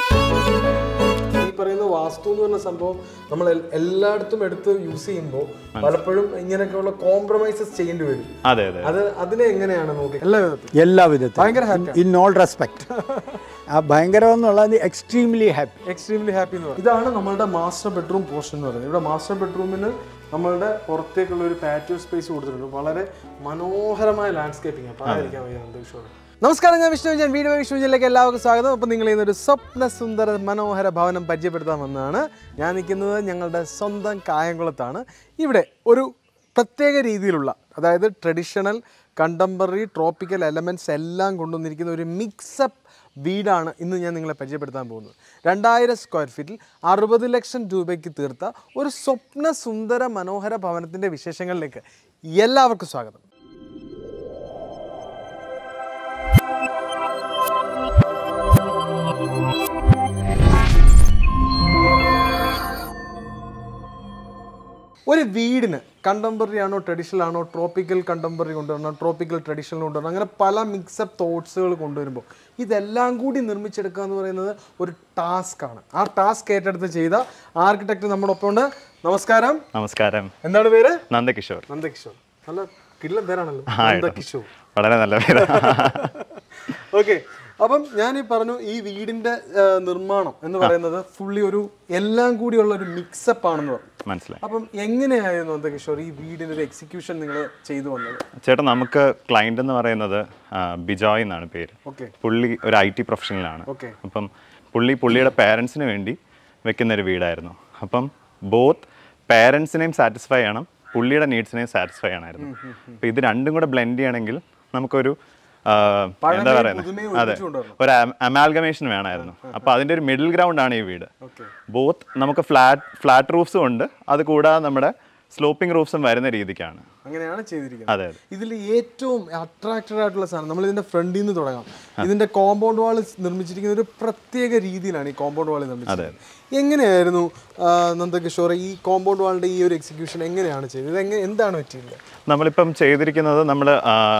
പറയുന്ന വാസ്തു എന്ന് പറഞ്ഞ സംഭവം നമ്മൾ എല്ലായിടത്തും എടുത്ത് യൂസ് ചെയ്യുമ്പോൾ പലപ്പോഴും ഇങ്ങനെയൊക്കെയുള്ള കോംപ്രമൈസസ് ചെയ്യേണ്ടി വരും. അതിനെ എങ്ങനെയാണ് നോക്കി എല്ലാ വിധത്തിലും ഇൻ ഓൾ റെസ്പെക്ട് ഭയങ്കരം എന്നുള്ളത് എക്സ്ട്രീംലി ഹാപ്പി എന്ന് പറയും. ഇതാണ് നമ്മളുടെ മാസ്റ്റർ ബെഡ്റൂം പോർഷൻ എന്ന് പറയുന്നത്. ഇവിടെ മാസ്റ്റർ ബെഡ്റൂമിന് നമ്മളുടെ പുറത്തേക്കുള്ള ഒരു പാറ്റിയോ സ്പേസ് കൊടുത്തിട്ടുണ്ട്. വളരെ മനോഹരമായ ലാൻഡ്സ്കേപ്പിംഗ് ആണ്. നമസ്കാരം, ഞാൻ വിഷ്ണു വിജയൻ. വീഡിയോ വിഷ്ണു വിജയനിലേക്ക് എല്ലാവർക്കും സ്വാഗതം. അപ്പം നിങ്ങൾ ഇന്നൊരു സ്വപ്ന സുന്ദര മനോഹര ഭവനം പരിചയപ്പെടുത്താൻ വന്നതാണ്. ഞാൻ നിൽക്കുന്നത് ഞങ്ങളുടെ സ്വന്തം കായംകുളത്താണ്. ഇവിടെ ഒരു പ്രത്യേക രീതിയിലുള്ള, അതായത് ട്രഡീഷണൽ, കണ്ടംപററി, ട്രോപ്പിക്കൽ എലമെൻറ്റ്സ് എല്ലാം കൊണ്ടുവന്നിരിക്കുന്ന ഒരു മിക്സപ്പ് വീടാണ് ഇന്ന് ഞാൻ നിങ്ങളെ പരിചയപ്പെടുത്താൻ പോകുന്നത്. 2000 സ്ക്വയർ ഫീറ്റിൽ 60 ലക്ഷം രൂപയ്ക്ക് തീർത്ത ഒരു സ്വപ്ന സുന്ദര മനോഹര ഭവനത്തിൻ്റെ വിശേഷങ്ങളിലേക്ക് എല്ലാവർക്കും സ്വാഗതം. ഒരു വീടിന് കണ്ടംപററി ആണോ, ട്രഡീഷണൽ ആണോ, ട്രോപ്പിക്കൽ കണ്ടംപററി കൊണ്ടുവരണം, ട്രോപ്പിക്കൽ ട്രഡീഷണൽ കൊണ്ടുവരണം, അങ്ങനെ പല മിക്സപ്പ് തോട്ട്സുകൾ കൊണ്ടുവരുമ്പോൾ ഇതെല്ലാം കൂടി നിർമ്മിച്ചെടുക്കുക എന്ന് പറയുന്നത് ഒരു ടാസ്ക്കാണ്. ആ ടാസ്ക് ഏറ്റെടുത്ത് ചെയ്ത ആർക്കിടെക്ട് നമ്മുടെ ഒപ്പം ഉണ്ട്. നമസ്കാരം. നമസ്കാരം. എന്താണ് പേര്? നന്ദകിഷോർ. നന്ദകിഷോർ, നല്ല കിടിലൻ പേരാണല്ലോ. നന്ദകിഷോർ, വളരെ നല്ല പേര്. ഓക്കെ. അപ്പം ഞാൻ ഈ പറഞ്ഞു, ഈ വീടിന്റെ നിർമ്മാണം എന്ന് പറയുന്നത് ഫുള്ളി ഒരു എല്ലാം കൂടിയുള്ള ഒരു മിക്സപ്പ് ആണെന്ന് പറഞ്ഞു. മനസ്സിലായി. അപ്പം എങ്ങനെയായിരുന്നു നന്ദകിഷോർ ഈ വീടിന്റെ ഒരു എക്സിക്യൂഷൻ നിങ്ങൾ ചെയ്തു വന്നത്? ചേട്ടാ, നമുക്ക് ക്ലയന്റ് എന്ന് പറയുന്നത് ബിജോയ് എന്നാണ് പേര്. പുള്ളി ഒരു IT പ്രൊഫഷണലാണ്. അപ്പം പുള്ളിയുടെ പേരൻസിന് വേണ്ടി വെക്കുന്ന ഒരു വീടായിരുന്നു. അപ്പം ബോത്ത് പേരൻസിനെയും സാറ്റിസ്ഫൈ ചെയ്യണം, പുള്ളിയുടെ നീഡ്സിനെയും സാറ്റിസ്ഫൈ ചെയ്യണമായിരുന്നു. അപ്പം ഇത് രണ്ടും കൂടെ ബ്ലെൻഡ് ചെയ്യണമെങ്കിൽ നമുക്കൊരു എന്താ പറയുന്നത്, അതെ, ഒരു അമാൽഗമേഷൻ വേണമായിരുന്നു. അപ്പോൾ അതിൻ്റെ ഒരു മിഡിൽ ഗ്രൗണ്ട് ആണ് ഈ വീട്. ബോത്ത് നമുക്ക് ഫ്ലാറ്റ് റൂഫ്സും ഉണ്ട്, അത് കൂടാതെ നമ്മുടെ സ്ലോപ്പിംഗ് റൂഫ്സും വരുന്ന രീതിക്കാണ് അങ്ങനെയാണ് ചെയ്തിരിക്കുന്നത്. അതെ. ഇതിൽ ഏറ്റവും അട്രാക്റ്റഡ് ആയിട്ടുള്ള സാധനം, നമ്മൾ ഇതിന്റെ ഫ്രണ്ടിൽ നിന്ന് തുടങ്ങാം. ഇതിന്റെ കോമ്പൗണ്ട് വാൾ നിർമ്മിച്ചിരിക്കുന്ന ഒരു പ്രത്യേക രീതിയിലാണ് ഈ കോമ്പൗണ്ട് വാൾ നിർമ്മിച്ചത്. എങ്ങനെയായിരുന്നു നന്ദകിഷോർ ഈ കോമ്പൗണ്ട് വാളിന്റെ ഈ ഒരു എക്സിക്യൂഷൻ എങ്ങനെയാണ് ചെയ്തത്? എന്താണ് പറ്റിയത്? നമ്മളിപ്പം ചെയ്തിരിക്കുന്നത്, നമ്മൾ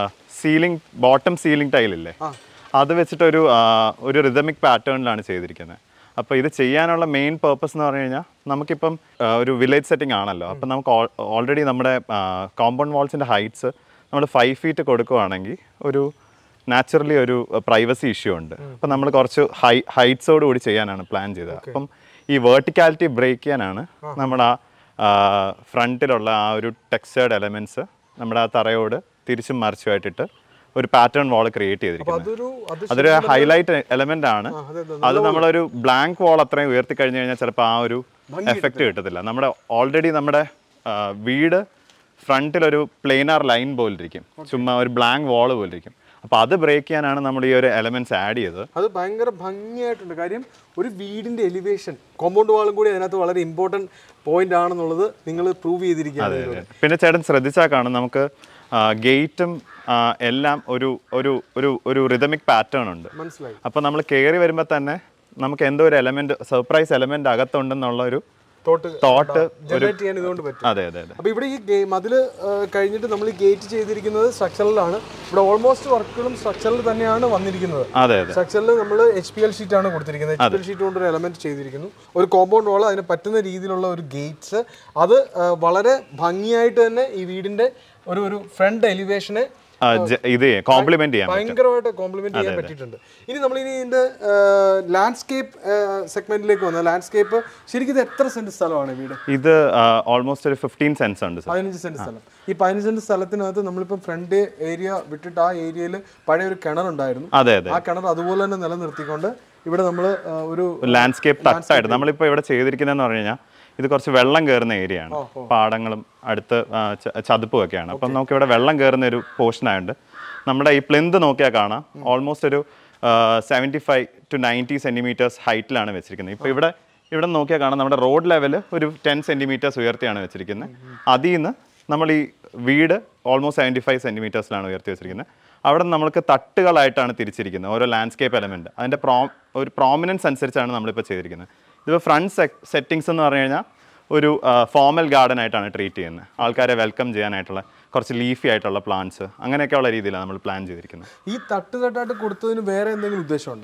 ബോട്ടം സീലിംഗ് ടൈലില്ലേ, അത് വെച്ചിട്ടൊരു റിതമിക് പാറ്റേണിലാണ് ചെയ്തിരിക്കുന്നത്. അപ്പോൾ ഇത് ചെയ്യാനുള്ള മെയിൻ പേർപ്പസ് എന്ന് പറഞ്ഞു കഴിഞ്ഞാൽ, നമുക്കിപ്പം ഒരു വില്ലേജ് സെറ്റിംഗ് ആണല്ലോ. അപ്പം നമുക്ക് ഓൾറെഡി നമ്മുടെ കോമ്പൗണ്ട് വാൾസിൻ്റെ ഹൈറ്റ്സ് നമ്മൾ 5 ഫീറ്റ് കൊടുക്കുകയാണെങ്കിൽ ഒരു നാച്ചുറലി ഒരു പ്രൈവസി ഇഷ്യൂ ഉണ്ട്. അപ്പം നമ്മൾ കുറച്ച് ഹൈറ്റ്സോട് കൂടി ചെയ്യാനാണ് പ്ലാൻ ചെയ്തത്. അപ്പം ഈ വേർട്ടിക്കാലിറ്റി ബ്രേക്ക് ചെയ്യാനാണ് നമ്മുടെ ഫ്രണ്ടിലുള്ള ആ ഒരു ടെക്സ്ചേർഡ് എലമെൻറ്റ്സ് നമ്മുടെ ആ തറയോട് തിരിച്ചും മറിച്ചുമായിട്ടിട്ട് ഒരു പാറ്റേൺ വാൾ ക്രിയേറ്റ് ചെയ്തിരിക്കുന്നത്. അതൊരു ഹൈലൈറ്റ് എലമെന്റ് ആണ്. അത് നമ്മളൊരു ബ്ലാങ്ക് വാൾ അത്രയും ഉയർത്തി കഴിഞ്ഞു കഴിഞ്ഞാൽ ചിലപ്പോൾ ആ ഒരു എഫക്റ്റ് കിട്ടത്തില്ല. ഓൾറെഡി നമ്മുടെ വീട് ഫ്രണ്ടിലൊരു പ്ലെയിനാർ ലൈൻ പോലിരിക്കും, ചുമ്മാ ഒരു ബ്ലാങ്ക് വാൾ പോലിരിക്കും. അപ്പോൾ അത് ബ്രേക്ക് ചെയ്യാനാണ് നമ്മൾ ഈ ഒരു എലമെന്റ്സ് ആഡ് ചെയ്തത്. അത് ഭയങ്കര ഭംഗിയായിട്ടുണ്ട്. കാര്യം ഒരു വീടിന്റെ എലിവേഷൻ, കോമ്പൗണ്ട് വാളും കൂടി അതിനകത്ത് വളരെ ഇമ്പോർട്ടൻറ്റ് പോയിന്റ് ആണെന്നുള്ളത് നിങ്ങൾ പ്രൂവ് ചെയ്തിരിക്കുകയാണ്. പിന്നെ ചേട്ടൻ ശ്രദ്ധിച്ചാൽ കാണും, നമുക്ക് ഗേറ്റും എല്ലാം ഒരു റിതമിക് പാറ്റേൺ ഉണ്ട്. മനസ്സിലായി. അപ്പോൾ നമ്മൾ കയറി വരുമ്പോൾ തന്നെ നമുക്ക് എന്തോ ഒരു എലമെന്റ്, സർപ്രൈസ് എലമെന്റ് അകത്തുണ്ടെന്നുള്ള ഒരു തോട്ട് ജനറേറ്റ് ചെയ്യാൻ ഇതുകൊണ്ട് പറ്റും. അതെ അതെ അതെ. അപ്പോൾ ഇവിടെ ഈ മതില് കഴിഞ്ഞിട്ട് നമ്മൾ ഈ ഗേറ്റ് ചെയ്തിരിക്കുന്നത് സ്ട്രക്ചറിലാണ്. ഇവിടെ ഓൾമോസ്റ്റ് വർക്കുകളും സ്ട്രക്ചറിൽ തന്നെയാണ് വന്നിരിക്കുന്നത്. അതെ അതെ. സ്ട്രക്ചറിൽ നമ്മൾ HPL ഷീറ്റാണ് കൊടുത്തിരിക്കുന്നത്. HPL ഷീറ്റ് കൊണ്ട് ഒരു എലമെന്റ് ചെയ്തിരിക്കുന്നു. ഒരു കോമ്പൗണ്ട് വാൾ, അതിന് പറ്റുന്ന രീതിയിലുള്ള ഒരു ഗേറ്റ്സ്, അത് വളരെ ഭംഗിയായിട്ട് തന്നെ ഈ വീടിന്റെ ഒരു ഫ്രണ്ട് എലിവേഷനെ ഭയങ്കരമായിട്ട് കോംപ്ലിമെന്റ് ചെയ്യാൻ പറ്റിയിട്ടുണ്ട്. ഇനി നമ്മൾ ഇതിന്റെ ലാൻഡ്സ്കേപ്പ് സെഗ്മെന്റിലേക്ക് വന്ന ലാൻഡ്സ്കേപ്പ്, ശരിക്കും ഇത് എത്ര സെന്റ് സ്ഥലമാണ് വീട്? ഇത് ഓൾമോസ്റ്റ് ഒരു 15 സെന്റ്സ് ഉണ്ട്. 15 സെന്റ് സ്ഥലം. ഈ 15 സെന്റ് സ്ഥലത്തിനകത്ത് നമ്മളിപ്പോൾ ഫ്രണ്ട് ഏരിയ വിട്ടിട്ട് ആ ഏരിയയിൽ പഴയ ഒരു കിണറുണ്ടായിരുന്നു. ആ കിണർ അതുപോലെ തന്നെ നിലനിർത്തിക്കൊണ്ട് ഇവിടെ നമ്മൾ ഒരു ലാൻഡ്സ്കേപ്പ് ടച്ചായിട്ട് നമ്മളിപ്പോൾ ഇവിടെ ചെയ്തിരിക്കുന്നതെന്ന് പറഞ്ഞു കഴിഞ്ഞാൽ, ഇത് കുറച്ച് വെള്ളം കയറുന്ന ഏരിയ ആണ്. പാടങ്ങളും അടുത്ത് ചതുപ്പും ഒക്കെയാണ്. അപ്പം നമുക്ക് ഇവിടെ വെള്ളം കയറുന്ന ഒരു പോർഷൻ ആയതുകൊണ്ട് നമ്മുടെ ഈ പ്ലിന്ത് നോക്കിയാൽ കാണാം, ഓൾമോസ്റ്റ് ഒരു 75 to 90 സെന്റിമീറ്റേഴ്സ് ഹൈറ്റിലാണ് വെച്ചിരിക്കുന്നത്. ഇപ്പോൾ ഇവിടെ നോക്കിയാൽ കാണാം, നമ്മുടെ റോഡ് ലെവൽ ഒരു 10 സെന്റിമീറ്റേഴ്സ് ഉയർത്തിയാണ് വെച്ചിരിക്കുന്നത്. അതിൽ നിന്ന് നമ്മൾ ഈ വീട് ഓൾമോസ്റ്റ് 75 സെന്റിമീറ്റേഴ്സിലാണ് ഉയർത്തി വെച്ചിരിക്കുന്നത്. അവിടെ നമ്മൾക്ക് തട്ടുകളായിട്ടാണ് തിരിച്ചിരിക്കുന്നത് ഓരോ ലാൻഡ്സ്കേപ്പ് എലമെന്റ്. അതിൻ്റെ ഒരു പ്രോമിനൻസ് അനുസരിച്ചാണ് നമ്മളിപ്പോൾ ചെയ്തിരിക്കുന്നത്. ഇതിപ്പോൾ ഫ്രണ്ട് സെറ്റിങ്സ് എന്ന് പറഞ്ഞു കഴിഞ്ഞാൽ ഒരു ഫോമൽ ഗാർഡൻ ആയിട്ടാണ് ട്രീറ്റ് ചെയ്യുന്നത്. ആൾക്കാരെ വെൽക്കം ചെയ്യാനായിട്ടുള്ള കുറച്ച് ലീഫി ആയിട്ടുള്ള പ്ലാന്റ്സ് അങ്ങനെയൊക്കെയുള്ള രീതിയിലാണ് നമ്മൾ പ്ലാൻ ചെയ്തിരിക്കുന്നത്. ഈ തട്ടായിട്ട് കൊടുത്തതിന് വേറെ എന്തെങ്കിലും ഉദ്ദേശമുണ്ടോ?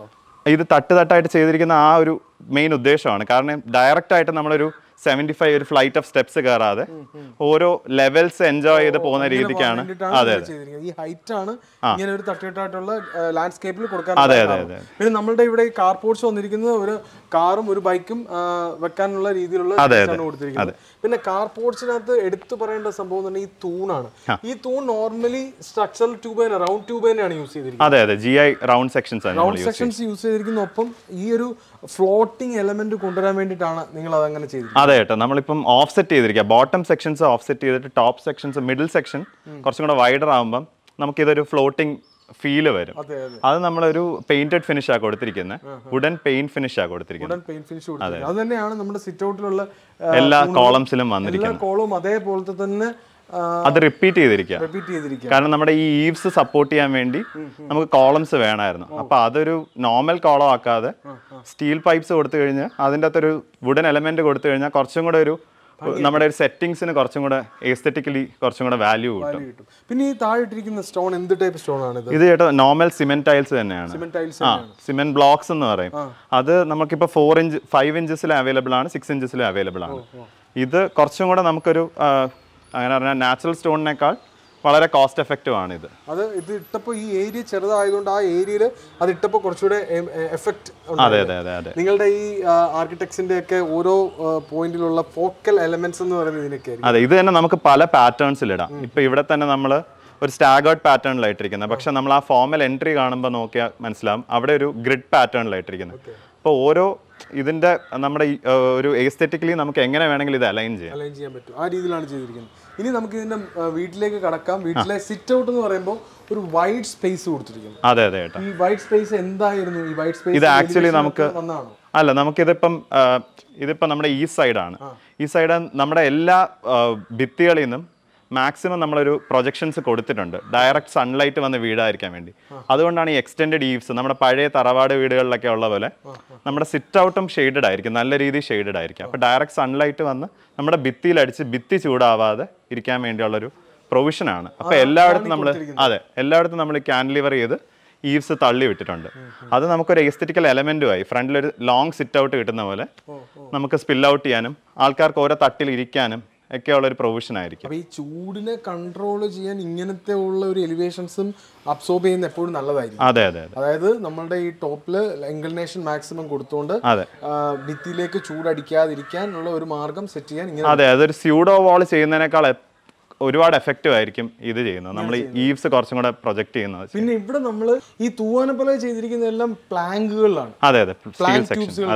ഇത് തട്ടായിട്ട് ചെയ്തിരിക്കുന്ന ആ ഒരു മെയിൻ ഉദ്ദേശമാണ്. കാരണം ഡയറക്റ്റ് ആയിട്ട് നമ്മളൊരു 75 ഒരു ഫ്ലൈറ്റ് ഓഫ് സ്റ്റെപ്സ് കയറാതെ ഓരോ ലെവൽസ് എൻജോയ് ചെയ്ത് പോകുന്ന രീതിക്കാണ്. അതെ ഈ ഹൈറ്റ് ആണ് ഇങ്ങനെ ഒരു തട്ടിട്ടായിട്ടുള്ള ലാൻഡ്സ്കേപ്പിൽ കൊടുക്കാൻ. അതെ അതെ അതെ. പിന്നെ നമ്മളുടെ ഇവിടെ ഈ കാർ പോർട്സ് വന്നിരിക്കുന്നത് ഒരു കാറും ഒരു ബൈക്കും വെക്കാനുള്ള രീതിയിലുള്ള കൊടുത്തിരിക്കുന്നത്. പിന്നെ കാർ പോർട്സിനകത്ത് എടുത്തു പറയേണ്ട സംഭവം തന്നെ ഈ തൂണാണ്. ഈ തൂൺ normally structural tube round tube തന്നെയാണ് യൂസ് ചെയ്തിരിക്കുന്നത്. അതെ അതെ, GI റൗണ്ട് സെക്ഷൻസ് യൂസ് ചെയ്തിരിക്കുന്ന. ഒപ്പം ഈ ഒരു ഫ്ലോട്ടിംഗ് എലമെന്റ് കൊണ്ടുവരാൻ വേണ്ടിയിട്ടാണ് നിങ്ങൾ അതങ്ങനെ ചെയ്തത്. അതെ കേട്ടോ, നമ്മളിപ്പം ഓഫ് സെറ്റ് ചെയ്തിരിക്കുക. ബോട്ടം സെക്ഷൻസ് ഓഫ് സെറ്റ് ചെയ്തിട്ട് ടോപ്പ് സെക്ഷൻസ് മിഡിൽ സെക്ഷൻ കുറച്ചും കൂടെ വൈഡർ ആകുമ്പം നമുക്കിതൊരു ഫ്ലോട്ടിംഗ് ഫീല് വരും. അത് നമ്മളൊരു പെയിന്റഡ് ഫിനിഷ് ആ കൊടുത്തിരിക്കുന്നത്. വുഡൻ പെയിന്റ് ഫിനിഷ് ആ കൊടുത്തിരിക്കുന്നത്. അത് തന്നെയാണ് നമ്മുടെ സിറ്റ് ഔട്ടിലുള്ള എല്ലാ കോളംസിലും വന്നിരിക്കുന്നത്. കോളവും അതേപോലത്തെ തന്നെ അത് റിപ്പീറ്റ് ചെയ്തിരിക്കുക. കാരണം നമ്മുടെ ഈ ഈവ്സ് സപ്പോർട്ട് ചെയ്യാൻ വേണ്ടി നമുക്ക് കോളംസ് വേണമായിരുന്നു. അപ്പൊ അതൊരു നോർമൽ കോളം ആക്കാതെ സ്റ്റീൽ പൈപ്സ് കൊടുത്തു കഴിഞ്ഞാൽ അതിൻ്റെ അകത്തൊരു വുഡൻ എലമെന്റ് കൊടുത്തു കഴിഞ്ഞാൽ കുറച്ചും കൂടെ ഒരു നമ്മുടെ ഒരു സെറ്റിംഗ്സിന് കുറച്ചും കൂടെ എസ്തെറ്റിക്കലി കുറച്ചും കൂടെ വാല്യൂ കിട്ടും. പിന്നെ ഈ താഴെയിട്ടിരിക്കുന്ന സ്റ്റോൺ എന്ത് ടൈപ്പ് സ്റ്റോൺ ആണ്? ഇത് ചേട്ടാ നോർമൽ സിമെന്റ് ടൈൽസ് തന്നെയാണ്. സിമെന്റ് ബ്ലോക്സ് എന്ന് പറയും. അത് നമുക്കിപ്പോൾ 4 ഇഞ്ച് 5 ഇഞ്ചസിലും അവൈലബിൾ ആണ്, 6 ഇഞ്ചസിലും അവൈലബിൾ ആണ്. ഇത് കുറച്ചും കൂടെ നമുക്കൊരു അങ്ങനെ പറഞ്ഞാൽ നാച്ചുറൽ സ്റ്റോണിനേക്കാൾ വളരെ കോസ്റ്റ് എഫക്റ്റീവ് ആണ് ഇത്. ഇത് ഇട്ടപ്പോൾ ഈ ഏരിയ ചെറുതായതുകൊണ്ട് ആ ഏരിയയിൽ അത് ഇട്ടപ്പോൾ കുറച്ചുകൂടെ എഫക്റ്റ്. അതെ അതെ അതെ അതെ. നിങ്ങളുടെ ഈ ആർക്കിടെക്ട്സിന്റെ ഒക്കെ ഓരോ പോയിന്റിലുള്ള ഫോക്കൽ എലമെന്റ്സ് എന്ന് പറയുന്നത് ഇതിനൊക്കെ. അതെ, ഇത് തന്നെ നമുക്ക് പല പാറ്റേൺസിൽ ഇടാം. ഇപ്പൊ ഇവിടെ തന്നെ നമ്മൾ ഒരു സ്റ്റാഗേർഡ് പാറ്റേണിലായിട്ടിരിക്കുന്നത്. പക്ഷെ നമ്മൾ ആ ഫോമൽ എൻട്രി കാണുമ്പോൾ നോക്കിയാൽ മനസ്സിലാവും അവിടെ ഒരു ഗ്രിഡ് പാറ്റേണിലായിട്ടിരിക്കുന്നത്. അപ്പോൾ ഓരോ ഇതിന്റെ നമ്മുടെ ഒരു എസ്തെറ്റിക്കലി നമുക്ക് എങ്ങനെ വേണമെങ്കിലും ഇത് അലൈൻ ചെയ്യാൻ പറ്റും. ആ രീതിയിലാണ് ചെയ്തിരിക്കുന്നത്. ഇനി നമുക്ക് ഇതിന്റെ വീട്ടിലേക്ക് കടക്കാം. വീട്ടിലെ സിറ്റ് ഔട്ട് എന്ന് പറയുമ്പോൾ ഒരു വൈഡ് സ്പേസ് കൊടുത്തിരിക്കുന്നു. അതെ അതെ. ഈ വൈഡ് സ്പേസ് എന്തായിരുന്നു? ഈ വൈഡ് സ്പേസ് ഇത് ആക്ച്വലി നമുക്ക് നമുക്കിതിപ്പം നമ്മുടെ ഈ സൈഡാണ്. ഈ സൈഡ് നമ്മുടെ എല്ലാ ഭിത്തികളിൽ നിന്നും മാക്സിമം നമ്മളൊരു പ്രൊജക്ഷൻസ് കൊടുത്തിട്ടുണ്ട്, ഡയറക്റ്റ് സൺലൈറ്റ് വന്ന് വീടായിരിക്കാൻ വേണ്ടി. അതുകൊണ്ടാണ് ഈ എക്സ്റ്റെൻഡഡ് ഈവ്സ് നമ്മുടെ പഴയ തറവാട് വീടുകളിലൊക്കെ ഉള്ള പോലെ നമ്മുടെ സിറ്റ് ഔട്ടും ഷെയ്ഡഡ് ആയിരിക്കും, നല്ല രീതിയിൽ ഷെയ്ഡഡ് ആയിരിക്കും. അപ്പോൾ ഡയറക്റ്റ് സൺലൈറ്റ് വന്ന് നമ്മുടെ ഭിത്തിയിലടിച്ച് ഭിത്തി ചൂടാവാതെ ഇരിക്കാൻ വേണ്ടിയുള്ളൊരു പ്രൊവിഷനാണ്. അപ്പോൾ എല്ലായിടത്തും നമ്മൾ ക്യാൻഡിലിവർ ചെയ്ത് ഈവ്സ് തള്ളി വിട്ടിട്ടുണ്ട്. അത് നമുക്കൊരു എസ്തെറ്റിക്കൽ എലമെന്റുമായി ഫ്രണ്ടിലൊരു ലോങ് സിറ്റ് ഔട്ട് കിട്ടുന്ന പോലെ നമുക്ക് സ്പിൽ ഔട്ട് ചെയ്യാനും ആൾക്കാർക്ക് ഓരോ തട്ടിൽ ഇരിക്കാനും ഒക്കെയുള്ള ഒരു പ്രൊവിഷൻ ആയിരിക്കും. അപ്പോൾ ഈ ചൂടിനെ കൺട്രോൾ ചെയ്യാൻ ഇങ്ങനത്തെ ഉള്ള ഒരു എലിവേഷൻസും അബ്സോർബ് ചെയ്യുന്ന എപ്പോഴും നല്ലതായിരിക്കും. അതെ അതെ. അതായത് നമ്മളുടെ ഈ ടോപ്പില് ഇൻക്ലിനേഷൻ മാക്സിമം കൊടുത്തുകൊണ്ട് ഭിത്തിയിലേക്ക് ചൂടടിക്കാതിരിക്കാൻ ഉള്ള ഒരു മാർഗം സെറ്റ് ചെയ്യാൻ. അതെ, അതൊരു സ്യൂഡോ വാൾ ചെയ്യുന്നതിനേക്കാൾ ഒരുപാട് എഫക്റ്റീവ് ആയിരിക്കും ഇത് ചെയ്യുന്നത്. നമ്മൾ ഈവ്സ് കുറച്ചും കൂടെ പ്രൊജക്ട് ചെയ്യുന്നത്. പിന്നെ ഇവിടെ നമ്മൾ ഈ തൂവാന പോലെ ചെയ്തിരിക്കുന്ന എല്ലാം പ്ലാങ്കുകളിലാണ്. അതെ അതെ, പ്ലാങ്ക്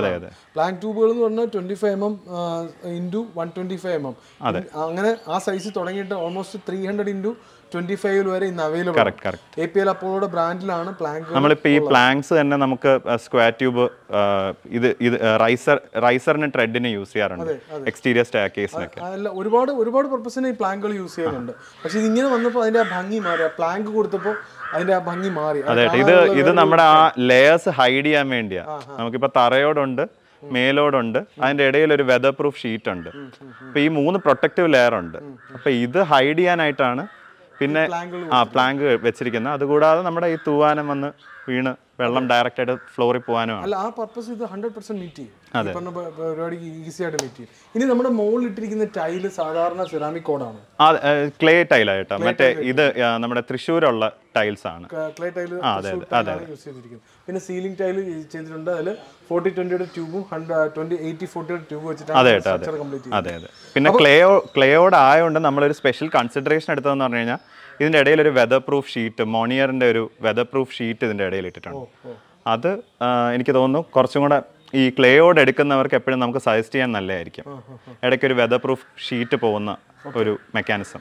ട്യൂബുകൾ എന്ന് പറഞ്ഞാൽ 25 mm ഇൻറ്റു 125 mm. അങ്ങനെ ആ സൈസ് തുടങ്ങിയിട്ട് ഓൾമോസ്റ്റ് 300 ഇൻറ്റു 25 വരെ ഇന്ന് അവൈലബിൾ. APL അപ്പോളോയുടെ ബ്രാൻഡിലാണ് പ്ലാങ്ക്. നമ്മളിപ്പോൾ ഈ പ്ലാങ്ക്സ് തന്നെ നമുക്ക് സ്ക്വയർ ട്യൂബ് റൈസറിന് ട്രെഡിന് യൂസ് ചെയ്യാറുണ്ട്, എക്സ്റ്റീരിയർ സ്റ്റെയർകേസിനൊക്കെ. ഒരുപാട് പർപ്പസിന് ഈ പ്ലാങ്കുകൾ യൂസ് ചെയ്യുന്നുണ്ട്. പക്ഷെ ഇതിങ്ങനെ വന്നപ്പോൾ അതിന്റെ ആ ഭംഗി മാറി. പ്ലാങ്ക് കൊടുത്തപ്പോൾ അതിന്റെ ആ ഭംഗി മാറി. അതെ, ഇത് നമ്മുടെ ആ ലെയേഴ്സ് ഹൈഡ് ചെയ്യാൻ വേണ്ടിയാ. നമുക്കിപ്പോ തറയോടുണ്ട്, മേലോടുണ്ട്, അതിന്റെ ഇടയിൽ ഒരു വെതർ പ്രൂഫ് ഷീറ്റ് ഉണ്ട്. അപ്പൊ ഈ 3 പ്രൊട്ടക്റ്റീവ് ലെയർ ഉണ്ട്. അപ്പൊ ഇത് ഹൈഡ് ചെയ്യാനായിട്ടാണ് പിന്നെ പ്ലാങ്ക് വെച്ചിരിക്കുന്നത്. അതുകൂടാതെ നമ്മുടെ ഈ തൂവാനം വന്ന് വീണ് വെള്ളം ഡയറക്റ്റ് ആയിട്ട് ഫ്ലോറിൽ പോകാനും. അല്ല, ആ പർപ്പസ് ഇത് 100% മീറ്റ് ചെയ്യും. പരിപാടിക്ക് ഈസി ആയിട്ട് മീറ്റ് ചെയ്യും. ഇനി നമ്മുടെ മുകളിൽ ഇട്ടിരിക്കുന്ന ടൈല് സാധാരണ സെറാമിക് കോഡാണ്. ക്ലേ ടൈലായിട്ടാ. മറ്റേ ഇത് നമ്മുടെ തൃശ്ശൂരുള്ള ടൈൽസ് ആണ്. ക്ലേ ടൈല് യൂസ് ചെയ്തിരിക്കുന്നത്. പിന്നെ സീലിംഗ് ടൈല് ചെയ്തിട്ടുണ്ട്. അതിൽ 40-20 ട്യൂബും 80-40 ട്യൂബ് വെച്ചിട്ടാണ്. അതെ അതെ. പിന്നെ ക്ലേയോട് ആയതുകൊണ്ട് നമ്മളൊരു സ്പെഷ്യൽ കൺസിഡറേഷൻ എടുത്തതെന്ന് പറഞ്ഞു കഴിഞ്ഞാൽ ഇതിന്റെ ഇടയിൽ ഒരു വെതർ പ്രൂഫ് ഷീറ്റ്, മോണിയറിന്റെ ഒരു വെതർ പ്രൂഫ് ഷീറ്റ് ഇതിന്റെ ഇടയിൽ ഇട്ടിട്ടുണ്ട്. അത് എനിക്ക് തോന്നുന്നു കുറച്ചും കൂടെ ഈ ക്ലേയോട് എടുക്കുന്നവർക്ക് എപ്പോഴും നമുക്ക് സജസ്റ്റ് ചെയ്യാൻ നല്ലതായിരിക്കും. ഇടയ്ക്ക് ഒരു വെതർ പ്രൂഫ് ഷീറ്റ് പോകുന്ന ഒരു മെക്കാനിസം.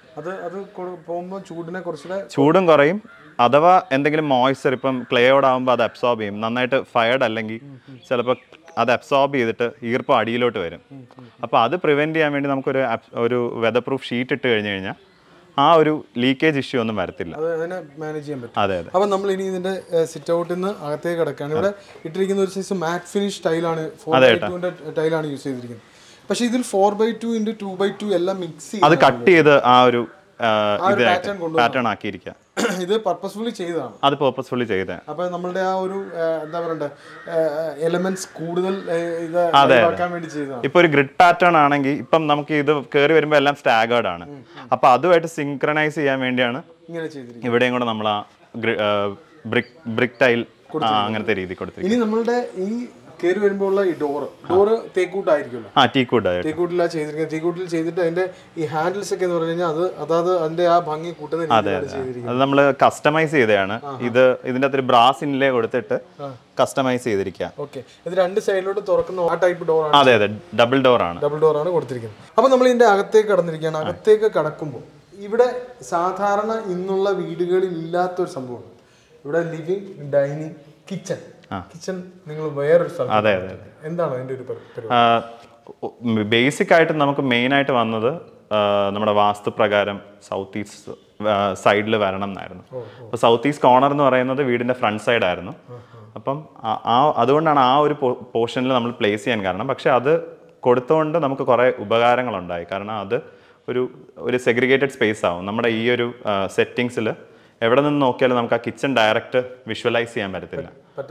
ചൂടും കുറയും. അഥവാ എന്തെങ്കിലും മോയ്സ്ചർ ഇപ്പം ക്ലേയോടാകുമ്പോൾ അത് അബ്സോർബ് ചെയ്യും. നന്നായിട്ട് ഫയർഡ് അല്ലെങ്കിൽ ചിലപ്പോൾ അത് അബ്സോർബ് ചെയ്തിട്ട് ഈർപ്പം അടിയിലോട്ട് വരും. അപ്പോൾ അത് പ്രിവെൻറ്റ് ചെയ്യാൻ വേണ്ടി നമുക്കൊരു വെതർ പ്രൂഫ് ഷീറ്റ് ഇട്ട് കഴിഞ്ഞ് കഴിഞ്ഞാൽ ആ ഒരു ലീക്കേജ് ഇഷ്യൂ ഒന്നും വരത്തില്ല. അതിനെ മാനേജ് ചെയ്യാൻ പറ്റും. അതെ അതെ. അപ്പം നമ്മൾ ഇനി ഇതിന്റെ സിറ്റ് ഔട്ടിൽ നിന്ന് അകത്തേക്ക് കിടക്കുകയാണ്. ഇവിടെ ഇട്ടിരിക്കുന്ന ഒരു സൈസ് മാറ്റ് ഫിനിഷ് ടൈലാണ്, 4x2 ടൈലാണ് യൂസ് ചെയ്തിരിക്കുന്നത്. പക്ഷെ ഇതിൽ 4x2 × 2x2 എല്ലാം മിക്സ് ചെയ്ത് അത് കട്ട് ചെയ്ത് ആ ഒരു പാറ്റേൺ ആക്കിയിരിക്കുക. ഇത് പർപ്പസ്ഫുള്ളി ചെയ്തതാണ്. അത് പേർപ്പസ്ഫുള്ളി ചെയ്തത്. അപ്പൊ നമ്മളുടെ ആ ഒരു എന്താ പറയണ്ടേ എലമെന്റ്സ് കൂടുതൽ ഇതാക്കാൻ വേണ്ടി ചെയ്തതാണ്. ഇപ്പൊ ഒരു ഗ്രിഡ് പാറ്റേൺ ആണെങ്കിൽ ഇപ്പം നമുക്ക് ഇത് കയറി വരുമ്പോൾ എല്ലാം സ്റ്റാഗേർഡ് ആണ്. അപ്പൊ അതുമായിട്ട് സിങ്ക്രണൈസ് ചെയ്യാൻ വേണ്ടിയാണ് ഇങ്ങനെ ചെയ്തിരിക്കുന്നത്. ഇവിടെയും കൂടെ നമ്മൾ ആ ബ്രിക് ടൈൽ അങ്ങനത്തെ രീതി കൊടുത്തിരിക്കും. ഇനി നമ്മളുടെ ഈ കയറി വരുമ്പോൾ ഉള്ള ഈ ഡോറ് തേക്കൂട്ടായിരിക്കുമല്ലോ. തേക്കൂട്ടിലാണ് ചെയ്തിരിക്കുന്നത്. തേക്കൂട്ടിൽ ചെയ്തിട്ട് അതിന്റെ ഈ ഹാൻഡിൽസ് ഒക്കെ എന്ന് പറഞ്ഞു കഴിഞ്ഞാൽ അതായത് അതിന്റെ ആ ഭംഗി കൂട്ടുന്ന രീതിയിലാണ് ചെയ്തിരിക്കുന്നത്. അത് നമ്മൾ കസ്റ്റമൈസ് ചെയ്തതാണ്. ഇതിന്റെ അകത്തൊരു ബ്രാസ് ഇൻലേ കൊടുത്തിട്ട് കസ്റ്റമൈസ് ചെയ്തിരിക്കുക. ഓക്കെ, ഇത് രണ്ട് സൈഡിലോട്ട് തുറക്കുന്ന ആ ടൈപ്പ് ഡോർ ആണ്. അതെ, ഡബിൾ ഡോർ ആണ് കൊടുത്തിരിക്കുന്നത്. അപ്പൊ നമ്മൾ ഇതിന്റെ അകത്തേക്ക് കടന്നിരിക്കുകയാണ്. അകത്തേക്ക് കടക്കുമ്പോൾ ഇവിടെ സാധാരണ ഇന്നുള്ള വീടുകളിൽ ഇല്ലാത്തൊരു സംഭവമാണ്. ഇവിടെ ലിവിംഗ്, ഡൈനിങ്, കിച്ചൺ നിങ്ങൾ വേറൊരു സ്ഥലം. അതെ, എന്താണ് അതിന്റെ ഒരു ബേസിക് ആയിട്ട് നമുക്ക് മെയിൻ ആയിട്ട് വന്നത് നമ്മുടെ വാസ്തുപ്രകാരം സൗത്ത് ഈസ്റ്റ് സൈഡിൽ വരണം എന്നായിരുന്നു. അപ്പോൾ സൗത്ത് ഈസ്റ്റ് കോർണർ എന്ന് പറയുന്നത് വീടിന്റെ ഫ്രണ്ട് സൈഡ് ആയിരുന്നു. അപ്പം അതുകൊണ്ടാണ് ആ ഒരു പോർഷനിൽ നമ്മൾ പ്ലേസ് ചെയ്യാൻ കാരണം. പക്ഷെ അത് കൊടുത്തുകൊണ്ട് നമുക്ക് കുറേ ഉപകാരങ്ങളുണ്ടായി. കാരണം അത് ഒരു സെഗ്രിഗേറ്റഡ് സ്പേസ് ആവും. നമ്മുടെ ഈ ഒരു സെറ്റിങ്സിൽ എവിടെ നിന്ന് നോക്കിയാലും നമുക്ക് ആ കിച്ചൺ ഡയറക്റ്റ് വിഷ്വലൈസ് ചെയ്യാൻ പറ്റത്തില്ല.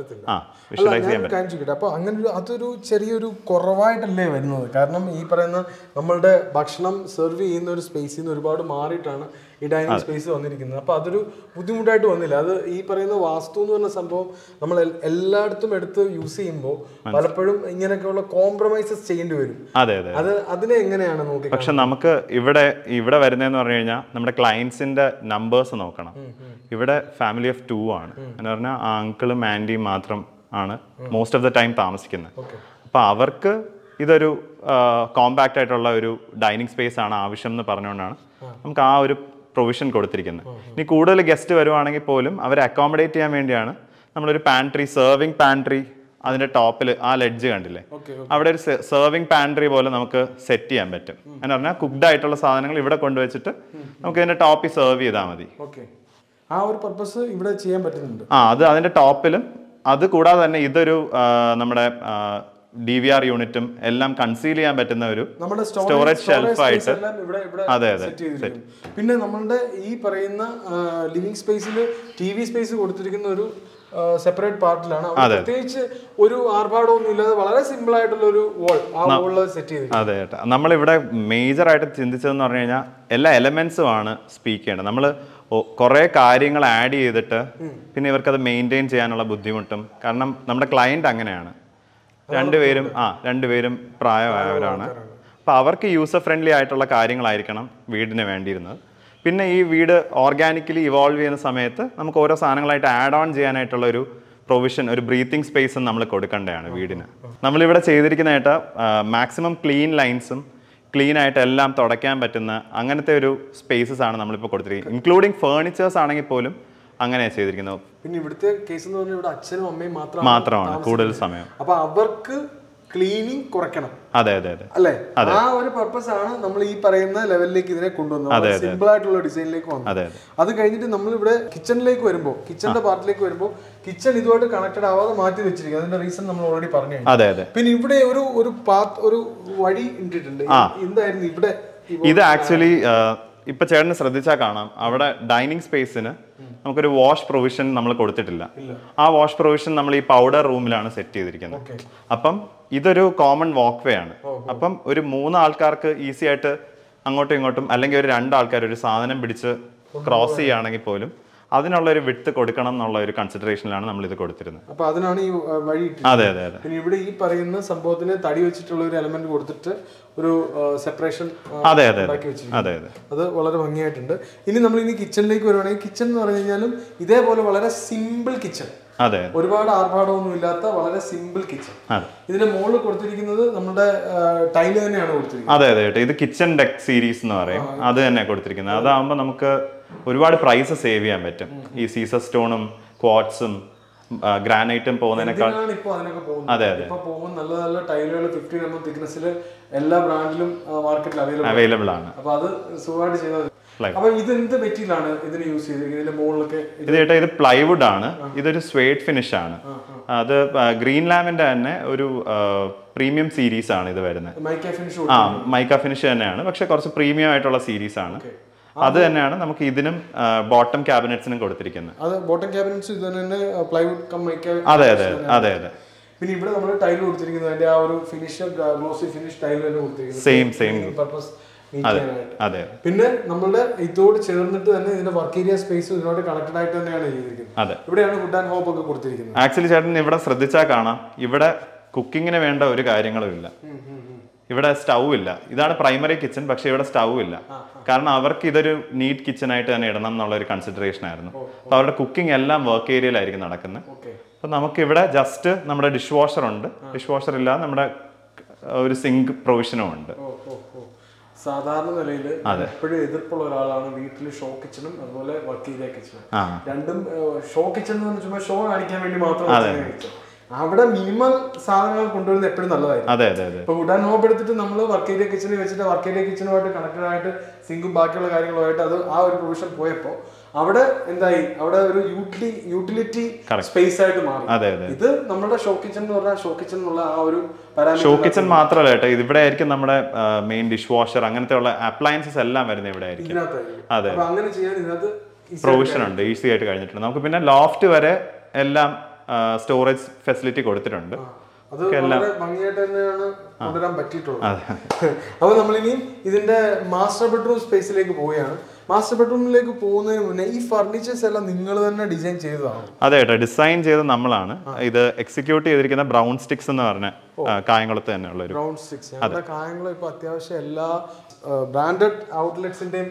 അപ്പൊ അങ്ങനെ അതൊരു ചെറിയൊരു കുറവായിട്ടല്ലേ വരുന്നത്. കാരണം ഈ പറയുന്ന നമ്മളുടെ ഭക്ഷണം സെർവ് ചെയ്യുന്ന ഒരു സ്പേസിൽ നിന്ന് ഒരുപാട് മാറിയിട്ടാണ് ഈ ഡൈനിങ് സ്പേസ് വന്നിരിക്കുന്നത്. അപ്പൊ അതൊരു ബുദ്ധിമുട്ടായിട്ട് വന്നില്ല. അത് ഈ പറയുന്ന വാസ്തു എന്ന് പറഞ്ഞ സംഭവം നമ്മൾ എല്ലായിടത്തും എടുത്ത് യൂസ് ചെയ്യുമ്പോൾ പലപ്പോഴും ഇങ്ങനെയൊക്കെയുള്ള കോംപ്രമൈസസ് ചെയ്യേണ്ടി വരും. അതിനെ എങ്ങനെയാണ് നോക്കി? പക്ഷെ നമുക്ക് ഇവിടെ വരുന്നതെന്ന് പറഞ്ഞു കഴിഞ്ഞാൽ നമ്മുടെ ക്ലയൻസിന്റെ നമ്പേഴ്സ് നോക്കണം. ഇവിടെ ഫാമിലി ഓഫ് 2 ആണ് എന്ന് പറഞ്ഞാൽ ആ അങ്കിളും ആൻറ്റിയും മാത്രം ആണ് മോസ്റ്റ് ഓഫ് ദ ടൈം താമസിക്കുന്നത്. അപ്പൊ അവർക്ക് ഇതൊരു കോമ്പാക്റ്റ് ആയിട്ടുള്ള ഒരു ഡൈനിങ് സ്പേസ് ആണ് ആവശ്യം എന്ന് പറഞ്ഞുകൊണ്ടാണ് നമുക്ക് ആ ഒരു പ്രൊവിഷൻ കൊടുത്തിരിക്കുന്നത്. ഇനി കൂടുതൽ ഗസ്റ്റ് വരുവാണെങ്കിൽ പോലും അവരെ അക്കോമഡേറ്റ് ചെയ്യാൻ വേണ്ടിയാണ് നമ്മളൊരു പാൻട്രി, സെർവിങ് പാൻട്രി, അതിന്റെ ടോപ്പിൽ ആ ലെഡ്ജ് കണ്ടില്ലേ, അവിടെ ഒരു സെർവിങ് പാൻട്രി പോലെ നമുക്ക് സെറ്റ് ചെയ്യാൻ പറ്റും. എന്ന് പറഞ്ഞാൽ കുക്ക്ഡ് ആയിട്ടുള്ള സാധനങ്ങൾ ഇവിടെ കൊണ്ടുവച്ചിട്ട് നമുക്ക് ഇതിന്റെ ടോപ്പിൽ സെർവ് ചെയ്താൽ മതി. ആ ഒരു പർപ്പസ് ഇവിടെ ചെയ്യാൻ പറ്റുന്നുണ്ട്. അത് അതിന്റെ ടോപ്പിലും. അത് കൂടാതെ തന്നെ ഇതൊരു നമ്മുടെ DVR യൂണിറ്റും എല്ലാം കൺസീൽ ചെയ്യാൻ പറ്റുന്ന ഒരു സ്റ്റോറേജ് ഷെൽഫായിട്ട്. അതെ. പിന്നെ നമ്മളുടെ ഈ പറയുന്ന ലിവിംഗ് സ്പേസിൽ TV സ്പേസ് കൊടുത്തിരിക്കുന്ന ഒരു സെപ്പറേറ്റ് പാർട്ടിലാണ്. പ്രത്യേകിച്ച് ഒരു ആർഭാടമൊന്നും ഇല്ലാതെ വളരെ സിമ്പിൾ ആയിട്ടുള്ള ഒരു വാൾ സെറ്റ് ചെയ്തിട്ടുണ്ട്. അതെ ചേട്ടാ, നമ്മളിവിടെ മേജർ ആയിട്ട് ചിന്തിച്ചതെന്ന് പറഞ്ഞു കഴിഞ്ഞാൽ എല്ലാ എലമെന്റ്സും ആണ് സ്പീക്ക് ചെയ്യേണ്ടത്. നമ്മൾ കുറെ കാര്യങ്ങൾ ആഡ് ചെയ്തിട്ട് പിന്നെ ഇവർക്കത് മെയിൻറ്റെയിൻ ചെയ്യാനുള്ള ബുദ്ധിമുട്ടും. കാരണം നമ്മുടെ ക്ലയന്റ് അങ്ങനെയാണ്, രണ്ടുപേരും പ്രായമായവരാണ്. അപ്പൊ അവർക്ക് യൂസർ ഫ്രണ്ട്ലി ആയിട്ടുള്ള കാര്യങ്ങളായിരിക്കണം വീടിന് വേണ്ടിയിരുന്നത്. പിന്നെ ഈ വീട് ഓർഗാനിക്കലി ഇവോൾവ് ചെയ്യുന്ന സമയത്ത് നമുക്ക് ഓരോ സാധനങ്ങളായിട്ട് ആഡ് ഓൺ ചെയ്യാനായിട്ടുള്ള ഒരു പ്രൊവിഷൻ, ഒരു ബ്രീത്തിങ് സ്പേസും നമ്മൾ കൊടുക്കേണ്ടതാണ് വീടിന്. നമ്മളിവിടെ ചെയ്തിരിക്കുന്നതായിട്ട് മാക്സിമം ക്ലീൻ ലൈൻസും ക്ലീൻ ആയിട്ട് എല്ലാം തുടയ്ക്കാൻ പറ്റുന്ന അങ്ങനത്തെ ഒരു സ്പേസസ് ആണ് നമ്മളിപ്പോൾ കൊടുത്തിരിക്കുന്നത്. ഇൻക്ലൂഡിങ് ഫേർണിച്ചേഴ്സ് ആണെങ്കിൽ പോലും അങ്ങനെയാണ് ചെയ്തിരിക്കുന്നത്. പിന്നെ ഇവിടുത്തെ കേസ് എന്ന് പറഞ്ഞാൽ ഇവിടെ അച്ഛനും അമ്മയും മാത്രമാണ് കൂടുതൽ സമയം. അപ്പൊ അവർക്ക് ക്ലീനിങ് കുറയ്ക്കണം. അതെ അല്ലെ, ആ ഒരു പർപ്പസ് ആണ് നമ്മൾ ഈ പറയുന്ന ലെവലിലേക്ക് ഇതിനെ കൊണ്ടുവന്നത്. സിമ്പിൾ ആയിട്ടുള്ള ഡിസൈനിലേക്ക് വന്നത്. അത് കഴിഞ്ഞിട്ട് നമ്മൾ ഇവിടെ കിച്ചണിലേക്ക് വരുമ്പോൾ, കിച്ചണിന്റെ പാർട്ടിലേക്ക് വരുമ്പോൾ കിച്ചൺ ഇതുമായിട്ട് കണക്റ്റഡ് ആവാതെ മാറ്റി വെച്ചിരിക്കും. അതിന്റെ റീസൺ നമ്മൾ ഓൾറെഡി പറഞ്ഞു. പിന്നെ ഇവിടെ ഒരു വഴി ഇട്ടിട്ടുണ്ട്. എന്തായിരുന്നു ഇവിടെ? ഇത് ആക്ച്വലി ഇപ്പൊ ചേട്ടന് ശ്രദ്ധിച്ചാൽ കാണാം, അവിടെ ഡൈനിങ് സ്പേസിന് നമുക്കൊരു വാഷ് പ്രൊവിഷൻ നമ്മൾ കൊടുത്തിട്ടില്ല. ആ വാഷ് പ്രൊവിഷൻ നമ്മൾ ഈ പൗഡർ റൂമിലാണ് സെറ്റ് ചെയ്തിരിക്കുന്നത്. അപ്പം ഇതൊരു കോമൺ വാക്ക് വേ ആണ്. അപ്പം ഒരു 3 ആൾക്കാർക്ക് ഈസി ആയിട്ട് അങ്ങോട്ടും ഇങ്ങോട്ടും, അല്ലെങ്കിൽ ഒരു 2 ആൾക്കാർ ഒരു സാധനം പിടിച്ച് ക്രോസ് ചെയ്യുകയാണെങ്കിൽ പോലും അതിനുള്ള ഒരു വിഡ്ത്ത് കൊടുക്കണം എന്നുള്ള ഒരു കൺസിഡറേഷനിലാണ് നമ്മൾ ഇത് കൊടുത്തിരുന്നത്. അപ്പൊ അതിനാണ് ഈ വഴി. അതെ. പിന്നെ ഇവിടെ ഈ പറയുന്ന സംഭവത്തിന് തടി വെച്ചിട്ടുള്ള ഒരു എലമെന്റ് കൊടുത്തിട്ട് ഒരു സെപ്പറേഷൻ. അതെ. അത് വളരെ ഭംഗിയായിട്ടുണ്ട്. ഇനി നമ്മൾ ഇനി കിച്ചണിലേക്ക് വരുവാണെങ്കിൽ, കിച്ചൺ എന്ന് പറഞ്ഞു കഴിഞ്ഞാലും ഇതേപോലെ വളരെ സിമ്പിൾ കിച്ചൺ. ഒരുപാട് ആർഭാടമൊന്നും ഇല്ലാത്ത വളരെ സിമ്പിൾ കിച്ചൺ. ഇതിന്റെ മുകളിൽ കൊടുത്തിരിക്കുന്നത് നമ്മുടെ ടൈല് തന്നെയാണ് കൊടുത്തിരിക്കുന്നത്. അതെ. ഇത് കിച്ചൺ ഡെക്ക് സീരീസ് എന്ന് പറയും, അത് തന്നെ കൊടുത്തിരിക്കുന്നത്. അതാകുമ്പോൾ നമുക്ക് ഒരുപാട് പ്രൈസ് സേവ് ചെയ്യാൻ പറ്റും. ഈ സീസർ സ്റ്റോണും ക്വാർട്സും ഗ്രാനൈറ്റും പോകുന്നതിനേക്കാൾ. അതെ. നല്ല നല്ല ടൈലുകൾ 15 mm തിക്നെസ്സിൽ എല്ലാ ബ്രാൻഡിലും മാർക്കറ്റിൽ അവൈലബിൾ ആണ്. അപ്പൊ അത് സുഖമായിട്ട് ചെയ്തത്. അപ്പൊ ഇത് എന്ത് മെറ്റീരിയലാണ് ഇതിന് യൂസ് ചെയ്തിരിക്കുന്നത്? ഇതിന്റെ മുകളിലൊക്കെ ഇത് പ്ലൈവുഡ് ആണ്. ഇതൊരു സ്വേഡ് ഫിനിഷ് ആണ്. അത് ഗ്രീൻ ലാമിന്റെ തന്നെ ഒരു പ്രീമിയം സീരീസ് ആണ് ഇത് വരുന്നത്. മൈക്ക ഫിനിഷ് തന്നെയാണ്, പക്ഷെ കുറച്ച് പ്രീമിയം ആയിട്ടുള്ള സീരീസ് ആണ്. അത് തന്നെയാണ് നമുക്ക് ഇതിനും ബോട്ടം ക്യാബിനറ്റ്സിനും കൊടുത്തിരിക്കുന്നത്. അത് ബോട്ടം ക്യാബിനറ്റ്സ് ഇത് തന്നെ പ്ലൈവുഡ് കം അതെ അതെ അതെ അതെ. പിന്നെ ഇവിടെ നമ്മൾ ടൈൽ കൊടുത്തിരിക്കുന്നത് അതിന്റെ ആ ഒരു ഫിനിഷ് ഗ്ലോസി ഫിനിഷ് ടൈൽ തന്നെ കൊടുത്തിരിക്കുന്നത് സെയിം പർപ്പസ്. അതെ. പിന്നെ നമ്മളുടെ ഇതോട് ചേർന്നിട്ട് തന്നെ ഇതിന്റെ വർക്ക് ഏരിയ സ്പേസ് ഇതിനോട് കണക്റ്റഡ് ആയിട്ട് തന്നെയാണ് ചെയ്തിരിക്കുന്നത്. ഇവിടെയാണ് ഫുഡ് ആൻഡ് ഹോപ്പ് ഒക്കെ കൊടുത്തിരിക്കുന്നത്. ആക്ച്വലി ചേട്ടൻ ഇവിടെ ശ്രദ്ധിച്ചാൽ കാണാം, ഇവിടെ കുക്കിങ്ങിന് വേണ്ട ഒരു കാര്യങ്ങളും ഇല്ല. ഇവിടെ സ്റ്റൗ ഇല്ല. ഇതാണ് പ്രൈമറി കിച്ചൺ, പക്ഷെ ഇവിടെ സ്റ്റൗ ഇല്ല. കാരണം അവർക്ക് ഇതൊരു നീറ്റ് കിച്ചൺ ആയിട്ട് തന്നെ ഇടണം എന്നുള്ള ഒരു കൺസിഡറേഷൻ ആയിരുന്നു. അപ്പൊ അവരുടെ കുക്കിംഗ് എല്ലാം വർക്ക് ഏരിയയിലായിരിക്കും നടക്കുന്നത്. അപ്പൊ നമുക്ക് ഇവിടെ ജസ്റ്റ് നമ്മുടെ ഡിഷ് വാഷർ ഉണ്ട്, ഡിഷ് വാഷർ ഇല്ലാതെ നമ്മുടെ ഒരു സിങ്ക് പ്രൊവിഷനും ഉണ്ട്. സാധാരണ നിലയിൽ എപ്പോഴും എതിർപ്പുള്ള ഒരാളാണ് വീട്ടിൽ ഷോ കിച്ചണും അതുപോലെ വർക്ക് ഏരിയ കിച്ചണും. രണ്ടും ഷോ കിച്ചൺ എന്ന് ചുമ്മാ ഷോ കാണിക്കാൻ വേണ്ടി മാത്രം. അവിടെ മിനിമം സാധനങ്ങൾ കൊണ്ടുവരുന്നത് എപ്പോഴും നല്ലതായിരുന്നു. ഇപ്പൊ വുഡ് ആൻഡ് ഹോപ്പ് എടുത്തിട്ട് നമ്മൾ വർക്ക് ഏരിയ കിച്ചണിൽ വെച്ചിട്ട് വർക്ക് ഏരിയ കിച്ചണുമായിട്ട് കണക്റ്റഡ് ആയിട്ട് സിങ്കും ബാക്കിയുള്ള കാര്യങ്ങളുമായിട്ട് അത് ആ ഒരു പ്രൊവിഷൻ പോയപ്പോ അവിടെ എന്തായി, അവിടെ ഒരു യൂട്ടിലിറ്റി സ്പേസ് ആയിട്ട് മാറി. ഇത് നമ്മുടെ ഷോ കിച്ചൺ എന്ന് പറഞ്ഞാൽ ഷോ കിച്ചൺ എന്നുള്ള ആ ഒരു ഷോ കിച്ചൺ മാത്രമല്ല കേട്ടോ, ഇവിടെ ആയിരിക്കും നമ്മുടെ മെയിൻ ഡിഷ് വാഷർ അങ്ങനത്തെ ഉള്ള അപ്ലയൻസസ് എല്ലാം വരുന്നത് ഇവിടെ ആയിരിക്കും. അതെ, അങ്ങനെ ചെയ്യാൻ ഇതിനകത്ത് പ്രൊവിഷൻ ഉണ്ട്, ഈസി ആയിട്ട് കഴിഞ്ഞിട്ടുണ്ട്. നമുക്ക് പിന്നെ ലോഫ്റ്റ് വരെ എല്ലാം സ്റ്റോറേജ് ഫെസിലിറ്റി കൊടുത്തിട്ടുണ്ട്. അത് വളരെ ഭംഗിയായിട്ട് തന്നെയാണ് കൊണ്ടുവരാൻ പറ്റിയിട്ടുള്ളത്. അപ്പൊ നമ്മളിനി ഇതിന്റെ മാസ്റ്റർ ബെഡ്റൂം സ്പേസിലേക്ക് പോവുകയാണ്. മാസ്റ്റർ ബെഡ്റൂമിലേക്ക് പോകുന്നതിന് മുന്നേ ഈ ഫർണിച്ചേഴ്സ് എല്ലാം നിങ്ങൾ തന്നെ ഡിസൈൻ ചെയ്തതാണ്? അതെ കേട്ടോ, ഡിസൈൻ ചെയ്ത് നമ്മളാണ്. ഇത് എക്സിക്യൂട്ട് ചെയ്തിരിക്കുന്ന ബ്രൗൺ സ്റ്റിക്സ് എന്ന് പറഞ്ഞ കായംകുളത്ത് തന്നെയുള്ള ഒരു ബ്രൗൺ സ്റ്റിക്സ്. കായംകുളം ഇപ്പൊ അത്യാവശ്യം എല്ലാ ബ്രാൻഡഡ് ഔട്ട്ലെറ്റ്സിന്റെയും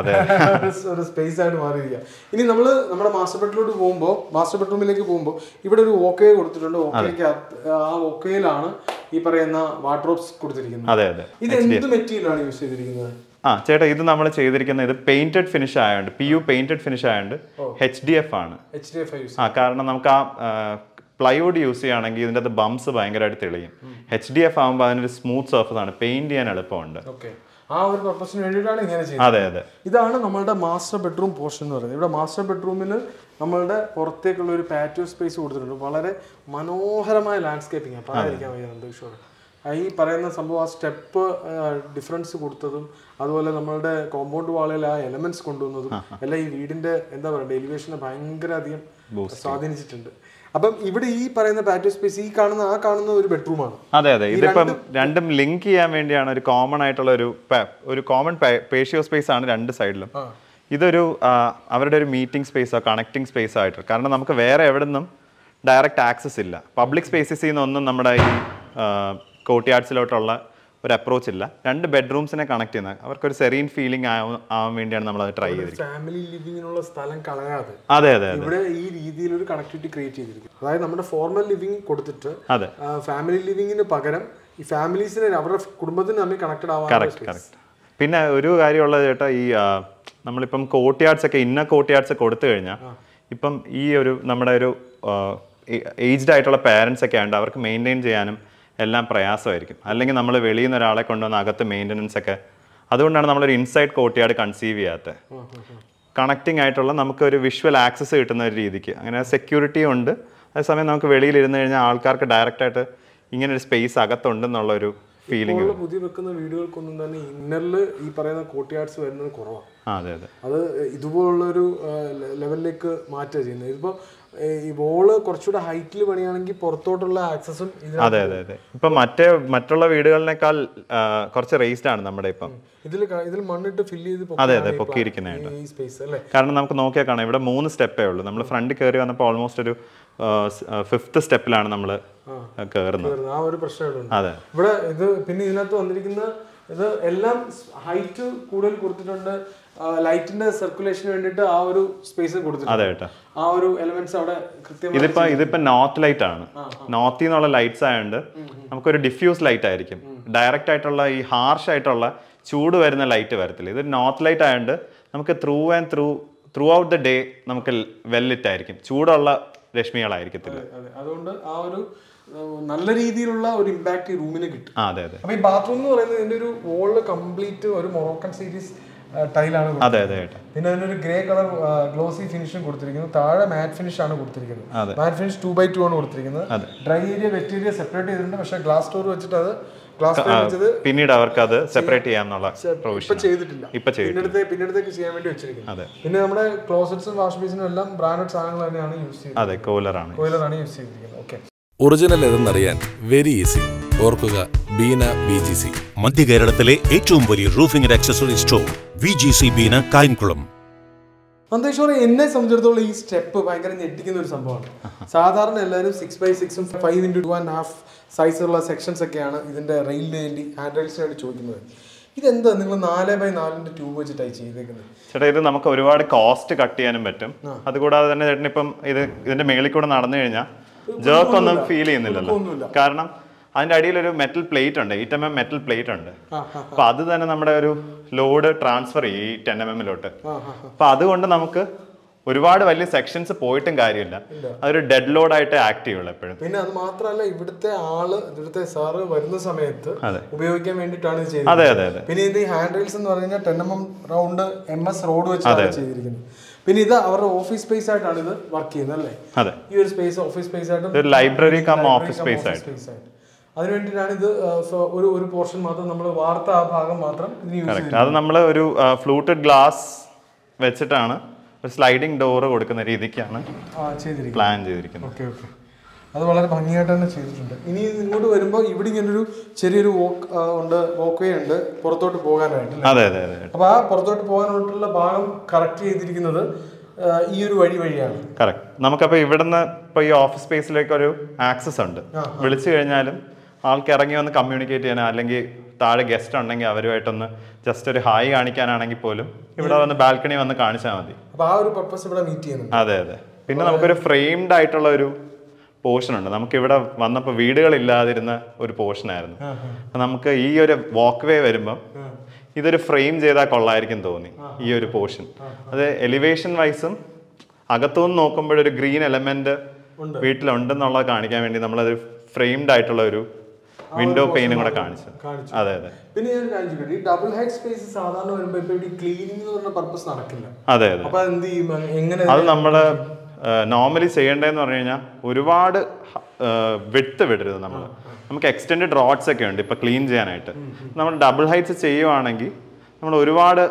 ഒരു സ്പേസ് ആയിട്ട് മാറിയിരിക്കുക. ഇനി നമ്മുടെ മാസ്റ്റർ ബെഡ്റൂമിലേക്ക് പോകുമ്പോൾ ഇവിടെ ഒരു ഓക്കെ കൊടുത്തിട്ടുണ്ട്. ഓക്കേക്ക് ആ ഓക്കയിലാണ് ഈ പറയുന്ന വാർഡ്രോബ്സ് കൊടുത്തിരിക്കുന്നത്. ഇത് എന്ത് മെറ്റീരിയലാണ് യൂസ് ചെയ്തിരിക്കുന്നത്? ചേട്ടാ, ഇത് നമ്മൾ ചെയ്തിരിക്കുന്നത് ഇത് പെയിന്റഡ് ഫിനിഷ് ആയതുകൊണ്ട്, PU പെയിന്റഡ് ഫിനിഷ് ആയതുകൊണ്ട് HDF ആണ്. കാരണം നമുക്ക് ആ പ്ലൈവുഡ് യൂസ് ചെയ്യുകയാണെങ്കിൽ ഇതിൻ്റെ അത് ബംസ് ഭയങ്കരമായിട്ട് തെളിയും. HDF ആകുമ്പോൾ അതിനൊരു സ്മൂത്ത് സർഫസ് ആണ്, പെയിന്റ് ചെയ്യാൻ എളുപ്പമുണ്ട്. ആ ഒരു പർപ്പസിന് വേണ്ടിയിട്ടാണ് ഇങ്ങനെ ചെയ്യുന്നത്. ഇതാണ് നമ്മളുടെ മാസ്റ്റർ ബെഡ്റൂം പോർഷൻ എന്ന് പറയുന്നത്. ഇവിടെ മാസ്റ്റർ ബെഡ്റൂമിന് നമ്മളുടെ പുറത്തേക്കുള്ള ഒരു പാറ്റിയോ സ്പേസ് കൊടുത്തിട്ടുണ്ട്. വളരെ മനോഹരമായ ലാൻഡ്സ്കേപ്പിംഗ് ആണ്, പറയാതിരിക്കാൻ വയ്യ. ഈ പറയുന്ന സംഭവം ആ സ്റ്റെപ്പ് ഡിഫറൻസ് കൊടുത്തതും അതുപോലെ നമ്മളുടെ കോമ്പൗണ്ട് വാളിൽ ആ എലമെന്റ്സ് കൊണ്ടുവന്നതും എല്ലാം ഈ വീടിന്റെ എന്താ പറയുക എലിവേഷനെ ഭയങ്കര അധികം സ്വാധീനിച്ചിട്ടുണ്ട്. അപ്പം ഇവിടെ ഈ പറയുന്ന പാറ്റിയോ സ്പേസ് ഈ കാണുന്ന ഒരു ബെഡ്റൂമാണ്. അതെ, ഇതിപ്പം രണ്ടും ലിങ്ക് ചെയ്യാൻ വേണ്ടിയാണ് ഒരു കോമൺ ആയിട്ടുള്ള ഒരു കോമൺ പേഷ്യോ സ്പേസ് ആണ് രണ്ട് സൈഡിലും. ഇതൊരു അവരുടെ ഒരു മീറ്റിംഗ് സ്പേസോ കണക്റ്റിംഗ് സ്പേസോ ആയിട്ട്, കാരണം നമുക്ക് വേറെ എവിടെ നിന്നും ഡയറക്റ്റ് ആക്സസ് ഇല്ല. പബ്ലിക് സ്പേസസിൽ നിന്നൊന്നും നമ്മുടെ ഈ കോർട്ട്യാർഡ്സിലോട്ടുള്ള ഒരു അപ്രോച്ച് ഇല്ല. രണ്ട് ബെഡ്റൂംസിനെ കണക്ട് ചെയ്യുന്നത് അവർക്കൊരു സെറീൻ ഫീലിംഗ് ആവാൻ വേണ്ടിയാണ് നമ്മൾ അത് ട്രൈ ചെയ്തിരിക്കുന്നത്. ഫാമിലി ലിവിങ്ങിനുള്ള സ്ഥലം കളയാതെ അതെ ഇവിടെ ഈ രീതിയിൽ ഒരു കണക്ടിവിറ്റി ക്രിയേറ്റ് ചെയ്തിരിക്കും. അതായത് നമ്മുടെ ഫോർമൽ ലിവിംഗ് കൊടുത്തിട്ട് ഫാമിലി ലിവിങ്ങിന് പകരം ഈ ഫാമിലീസിനെ അവരുടെ കുടുംബത്തിന് തമ്മിൽ കണക്റ്റഡ് ആവാൻ. പിന്നെ ഒരു കാര്യമുള്ളത് ചേട്ടാ, ഈ നമ്മളിപ്പം കോർട്ട്യാർഡ്സ് ഒക്കെ ഇന്ന കോർട്ട്യാർഡ്സ് കൊടുത്തു കഴിഞ്ഞാൽ ഇപ്പം ഈ ഒരു നമ്മുടെ ഒരു ഏജ്ഡ് ആയിട്ടുള്ള പാരൻസ് ഒക്കെ ഉണ്ട്, അവർക്ക് മെയിൻറ്റെയിൻ ചെയ്യാനും എല്ലാം പ്രയാസമായിരിക്കും. അല്ലെങ്കിൽ നമ്മൾ വെളിയിൽ നിന്ന് ഒരാളെ കൊണ്ടുവന്ന് അകത്ത് മെയിൻ്റനൻസ് ഒക്കെ, അതുകൊണ്ടാണ് നമ്മളൊരു ഇൻസൈഡ് കോർട്ട്യാർഡ് കൺസീവ് ചെയ്യാത്തത്. കണക്റ്റിംഗ് ആയിട്ടുള്ള നമുക്ക് ഒരു വിഷ്വൽ ആക്സസ് കിട്ടുന്ന ഒരു രീതിക്ക്, അങ്ങനെ സെക്യൂരിറ്റിയും ഉണ്ട്. അതേസമയം നമുക്ക് വെളിയിൽ ഇരുന്ന് കഴിഞ്ഞാൽ ആൾക്കാർക്ക് ഡയറക്റ്റായിട്ട് ഇങ്ങനെ ഒരു സ്പേസ് അകത്തുണ്ടെന്നുള്ള ഒരു ഫീലിംഗ്. പുതിയ വെക്കുന്ന വീടുകൾക്കൊന്നും തന്നെ ഇന്നറില് ഈ പറയുന്ന കോർട്ട്യാർഡ്സ് വരുന്നത് കുറവാണ്. അത് ഇതുപോലുള്ളൊരു ലെവലിലേക്ക് മാറ്റുക ചെയ്യുന്നത്. ഇതിപ്പോൾ ഈ വോള് കുറച്ചുകൂടെ ഹൈറ്റിൽ പണിയാണെങ്കിൽ പുറത്തോട്ടുള്ള ആക്സസും. അതെ. ഇപ്പൊ മറ്റുള്ള വീടുകളിനേക്കാൾ കുറച്ച് റേസ്ഡ് ആണ് നമ്മുടെ ഇപ്പം. ഇതിൽ മണ്ണിട്ട് ഫില്ല് ചെയ്ത് പൊക്കിയിരിക്കുന്നതാണ്. കാരണം നമുക്ക് നോക്കിയാൽ കാണാം, ഇവിടെ 3 സ്റ്റെപ്പേ ഉള്ളൂ. നമ്മൾ ഫ്രണ്ട് കയറി വന്നപ്പോൾ ഓൾമോസ്റ്റ് ഒരു 5th സ്റ്റെപ്പിലാണ് നമ്മൾ കയറുന്നത്. ആ ഒരു പ്രശ്നമുണ്ട് ഇവിടെ. ഇത് പിന്നെ ഇതിനകത്ത് വന്നിരിക്കുന്ന ഇത് എല്ലാം ഹൈറ്റ് കൂടുതൽ കൊടുത്തിട്ടുണ്ട്. ലൈറ്റിന്റെ സർക്കുലേഷന് വേണ്ടിയിട്ട് ആ ഒരു സ്പേസ് കൊടുത്തിട്ടുണ്ട്. ആ ഒരു എലമെന്റ്സ് അവിടെ കൃത്യമായി. ഇതിപ്പോ നോർത്ത് ലൈറ്റ് ആണ്. നോർത്തിൽ നിന്നുള്ള ലൈറ്റ്സ് ആയതുകൊണ്ട് നമുക്കൊരു ഡിഫ്യൂസ് ലൈറ്റ് ആയിരിക്കും. ഡയറക്റ്റ് ആയിട്ടുള്ള ഈ ഹാർഷ് ആയിട്ടുള്ള ചൂട് വരുന്ന ലൈറ്റ് വരത്തില്ല. ഇത് നോർത്ത് ലൈറ്റ് ആയതുകൊണ്ട് നമുക്ക് ത്രൂ ഔട്ട് ദ ഡേ നമുക്ക് വെല്ലിറ്റ് ആയിരിക്കും, ചൂടുള്ള രശ്മികളായിരിക്കത്തില്ല. അതുകൊണ്ട് ആ ഒരു നല്ല രീതിയിലുള്ള ഒരു ഇമ്പാക്ട് ഈ റൂമിന് കിട്ടും. അതെ. അപ്പൊ ഈ ബാത്റൂം എന്ന് പറയുന്നത് ഇതിന്റെ ഒരു വോളില് കംപ്ലീറ്റ് ഒരു മൊറോക്കൻ സീരീസ് ടൈലാണ്. അതെ അതെ. പിന്നെ അതിനൊരു ഗ്രേ കളർ ഗ്ലോസി ഫിനിഷും കൊടുത്തിരിക്കുന്നു. താഴെ മാറ്റ് ഫിനിഷ് ആണ് കൊടുത്തിരിക്കുന്നത്. മാറ്റ് ഫിനിഷ് 2x2 ആണ് കൊടുത്തിരിക്കുന്നത്. Dry area wet area separate ചെയ്തിട്ടുണ്ട്. പക്ഷേ ഗ്ലാസ് ഡോർ വെച്ചിട്ട് അത് പിന്നീട് അവർക്ക് അത് സെപ്പറേറ്റ് ചെയ്യാന്നുള്ള പ്രൊവിഷൻ ചെയ്തിട്ടില്ല. പിന്നീടത്തേക്ക് ചെയ്യാൻ വേണ്ടി വെച്ചിരിക്കുന്നത്. പിന്നെ നമ്മുടെ ക്ലോസറ്റ്സും വാഷ് ബേസിനും എല്ലാം ബ്രാൻഡഡ് സാധനങ്ങൾ തന്നെയാണ് യൂസ് ചെയ്യുന്നത്. അതെ, കോയിലറാണ് യൂസ് ചെയ്തിരിക്കുന്നത്. ഓക്കെ, ഒറിജിനൽ ഏതെന്നറിയാൻ വെരി ഈസി. ഓർക്കുക, ബീന VGC. മധ്യ കേരളത്തിലെ ഏറ്റവും വലിയ roofing and accessory store VGC Beena Kayamkulam. അന്തരീക്ഷോടെ എന്നെ സംബന്ധിച്ചിടത്തോളം ഈ സ്റ്റെപ്പ് ഭയങ്കര ഞെട്ടിക്കുന്ന ഒരു സംഭവമാണ്. സാധാരണ എല്ലാവരും 6x6ഉം 5x2.5 സൈസുള്ള സെക്ഷൻസ് ഒക്കെയാണ് ഇതിന്റെ റെയിലിന് വേണ്ടി ഹാൻഡ് റെയിൽസിന് വേണ്ടി ചോദിക്കുന്നത്. ഇതെന്താ നിങ്ങൾ 4x4 ട്യൂബ് വെച്ചിട്ടായി ചെയ്തേക്കുന്നത്? ചേട്ടാ, ഇത് നമുക്ക് ഒരുപാട് കോസ്റ്റ് കട്ട് ചെയ്യാനും പറ്റും. അതുകൂടാതെ തന്നെ ചേട്ടൻ ഇപ്പം ഇതിന്റെ മേളിൽ കൂടെ നടന്നു കഴിഞ്ഞാൽ ജേർക്ക് ഒന്നും ഫീൽ ചെയ്യുന്നില്ലല്ലോ. കാരണം അതിന്റെ അടിയിൽ ഒരു മെറ്റൽ പ്ലേറ്റ് ഉണ്ട്, 8mm മെറ്റൽ പ്ലേറ്റ് ഉണ്ട്. അപ്പൊ അത് തന്നെ നമ്മുടെ ഒരു ലോഡ് ട്രാൻസ്ഫർ ചെയ്യും ഈ 10mm. അപ്പൊ അതുകൊണ്ട് നമുക്ക് ഒരുപാട് വലിയ സെക്ഷൻസ് പോയിട്ടും കാര്യമില്ല. അതൊരു ഡെഡ് ലോഡ് ആയിട്ട് ആക്ട് ചെയ്യുള്ളൂ എപ്പോഴും. പിന്നെ അത് മാത്രമല്ല, ഇവിടുത്തെ സാറ് വരുന്ന സമയത്ത് ഉപയോഗിക്കാൻ വേണ്ടിയിട്ടാണ് ഇത് ചെയ്തത്. അതെ അതെ അതെ. പിന്നെ ഇത് ഹാൻഡ് റെയിൽസ് എന്ന് പറഞ്ഞാൽ 10mm റൗണ്ട് MS റോഡ് വെച്ചാണ് ചെയ്തിരിക്കുന്നത്. പിന്നെ ഇത് അവരുടെ ഓഫീസ് സ്പേസ് ആയിട്ടാണ് ഇത് വർക്ക് ചെയ്യുന്നത് അല്ലേ? അതെ, ഈ ഒരു സ്പേസ് ഓഫീസ് സ്പേസ് ആയിട്ട്, ലൈബ്രറി കം ഓഫീസ് സ്പേസ് ആയിട്ട്. അതിന് വേണ്ടിയിട്ടാണ് ഇത്. ഒരു പോർഷൻ മാത്രം നമ്മൾ വാർത്ത ആ ഭാഗം മാത്രം അത് നമ്മൾ ഒരു ഫ്ലൂട്ടഡ് ഗ്ലാസ് വെച്ചിട്ടാണ് ഒരു സ്ലൈഡിംഗ് ഡോർ കൊടുക്കുന്ന രീതിക്കാണ് പ്ലാൻ ചെയ്തിരിക്കുന്നത്. ഓക്കെ ഓക്കെ, അത് വളരെ ഭംഗിയായിട്ട് തന്നെ ചെയ്തിട്ടുണ്ട്. ഇനി ഇങ്ങോട്ട് വരുമ്പോൾ ഇവിടെ ഇങ്ങനെ ഒരു ചെറിയൊരു വോക്ക് വേ ഉണ്ട് പുറത്തോട്ട് പോകാനായിട്ട്. അതെ അതെ അതെ. അപ്പൊ ആ പുറത്തോട്ട് പോകാനായിട്ടുള്ള ഭാഗം കറക്റ്റ് ചെയ്തിരിക്കുന്നത് ഈ ഒരു വഴിയാണ്. കറക്റ്റ്. നമുക്കപ്പോൾ ഇവിടുന്ന് ഇപ്പോൾ ഈ ഓഫീസ് സ്പേസിലേക്ക് ഒരു ആക്സസ് ഉണ്ട്. വിളിച്ചു കഴിഞ്ഞാലും ആൾക്ക് ഇറങ്ങി വന്ന് കമ്മ്യൂണിക്കേറ്റ് ചെയ്യാനോ അല്ലെങ്കിൽ താഴെ ഗസ്റ്റ് ഉണ്ടെങ്കിൽ അവരുമായിട്ടൊന്ന് ജസ്റ്റ് ഒരു ഹായ് കാണിക്കാനാണെങ്കിൽ പോലും ഇവിടെ വന്ന് ബാൽക്കണി വന്ന് കാണിച്ചാൽ മതി. അപ്പോൾ ആ ഒരു പർപ്പസ് ഇവിടെ മീറ്റ് ചെയ്യുന്നുണ്ട്. അതെ അതെ. പിന്നെ നമുക്കൊരു ഫ്രെയിംഡ് ആയിട്ടുള്ള ഒരു പോർഷൻ ഉണ്ട്. നമുക്കിവിടെ വന്നപ്പോൾ വീടുകളില്ലാതിരുന്ന ഒരു പോർഷനായിരുന്നു. അപ്പം നമുക്ക് ഈ ഒരു വാക്ക് വേ വരുമ്പം ഇതൊരു ഫ്രെയിം ചെയ്താൽ കൊള്ളായിരിക്കും തോന്നി ഈ ഒരു പോർഷൻ. അത് എലിവേഷൻ വൈസും അകത്തുനിന്ന് നോക്കുമ്പോഴൊരു ഗ്രീൻ എലമെന്റ് വീട്ടിലുണ്ടെന്നുള്ളത് കാണിക്കാൻ വേണ്ടി നമ്മളത് ഫ്രെയിംഡ് ആയിട്ടുള്ള ഒരു വിൻഡോ പെയിനും കൂടെ കാണിച്ചു. അതെ അതെ. പിന്നെ ഞാൻ കാണിച്ചിട്ടുണ്ട് ഈ ഡബിൾ ഹൈറ്റ് സ്പേസ് സാധാരണ വരുമ്പോൾ ഇപ്പോൾ ഇവിടെ ക്ലീനിങ് എന്ന് പറഞ്ഞ പർപ്പസ് നടക്കില്ല. അതെ അതെ. അപ്പോൾ എന്ത് ചെയ്യും, എങ്ങനെ അത് നമ്മൾ നോർമലി ചെയ്യേണ്ടതെന്ന് പറഞ്ഞു കഴിഞ്ഞാൽ ഒരുപാട് വിഡ്ത്ത് വിടരുത്. നമുക്ക് എക്സ്റ്റെൻഡ് റോഡ്സ് ഒക്കെ ഉണ്ട് ഇപ്പോൾ ക്ലീൻ ചെയ്യാനായിട്ട്. നമ്മൾ ഡബിൾ ഹൈറ്റ്സ് ചെയ്യുവാണെങ്കിൽ നമ്മൾ ഒരുപാട്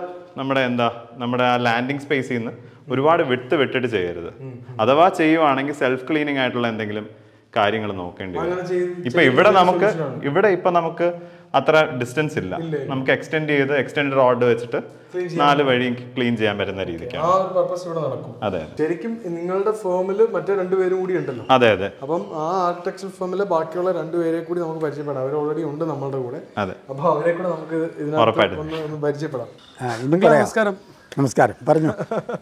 നമ്മുടെ ആ ലാൻഡിങ് സ്പേസിൽ നിന്ന് ഒരുപാട് വിഡ്ത്ത് വിട്ടിട്ട് ചെയ്യരുത്. അഥവാ ചെയ്യുവാണെങ്കിൽ സെൽഫ് ക്ലീനിങ് ആയിട്ടുള്ള എന്തെങ്കിലും കാര്യങ്ങൾ നോക്കേണ്ടി വരും. ഇപ്പൊ നമുക്ക് അത്ര ഡിസ്റ്റൻസ് ഇല്ല. നമുക്ക് എക്സ്റ്റെൻഡ് റോഡ് വെച്ചിട്ട് 4 വഴി ക്ലീൻ ചെയ്യാൻ പറ്റുന്ന രീതിക്കാണ്. അതെ. ശരിക്കും നിങ്ങളുടെ ഫേമിൽ മറ്റേ 2 പേരും കൂടി ഉണ്ടല്ലോ. അതെ അതെ. അപ്പം ആ ആർക്കിടെക്ചർ ഫേമിലെ ബാക്കിയുള്ള 2 പേരെ കൂടി നമുക്ക് പരിചയപ്പെടാം. അവർ ഓൾറെഡി ഉണ്ട് നമ്മളുടെ കൂടെ. അതെ. അപ്പൊ അവരെ കൂടെ നമുക്ക് ഇതിനകത്ത് ഒന്ന് പരിചയപ്പെടാം. നമസ്കാരം. നമസ്കാരം, പറഞ്ഞു.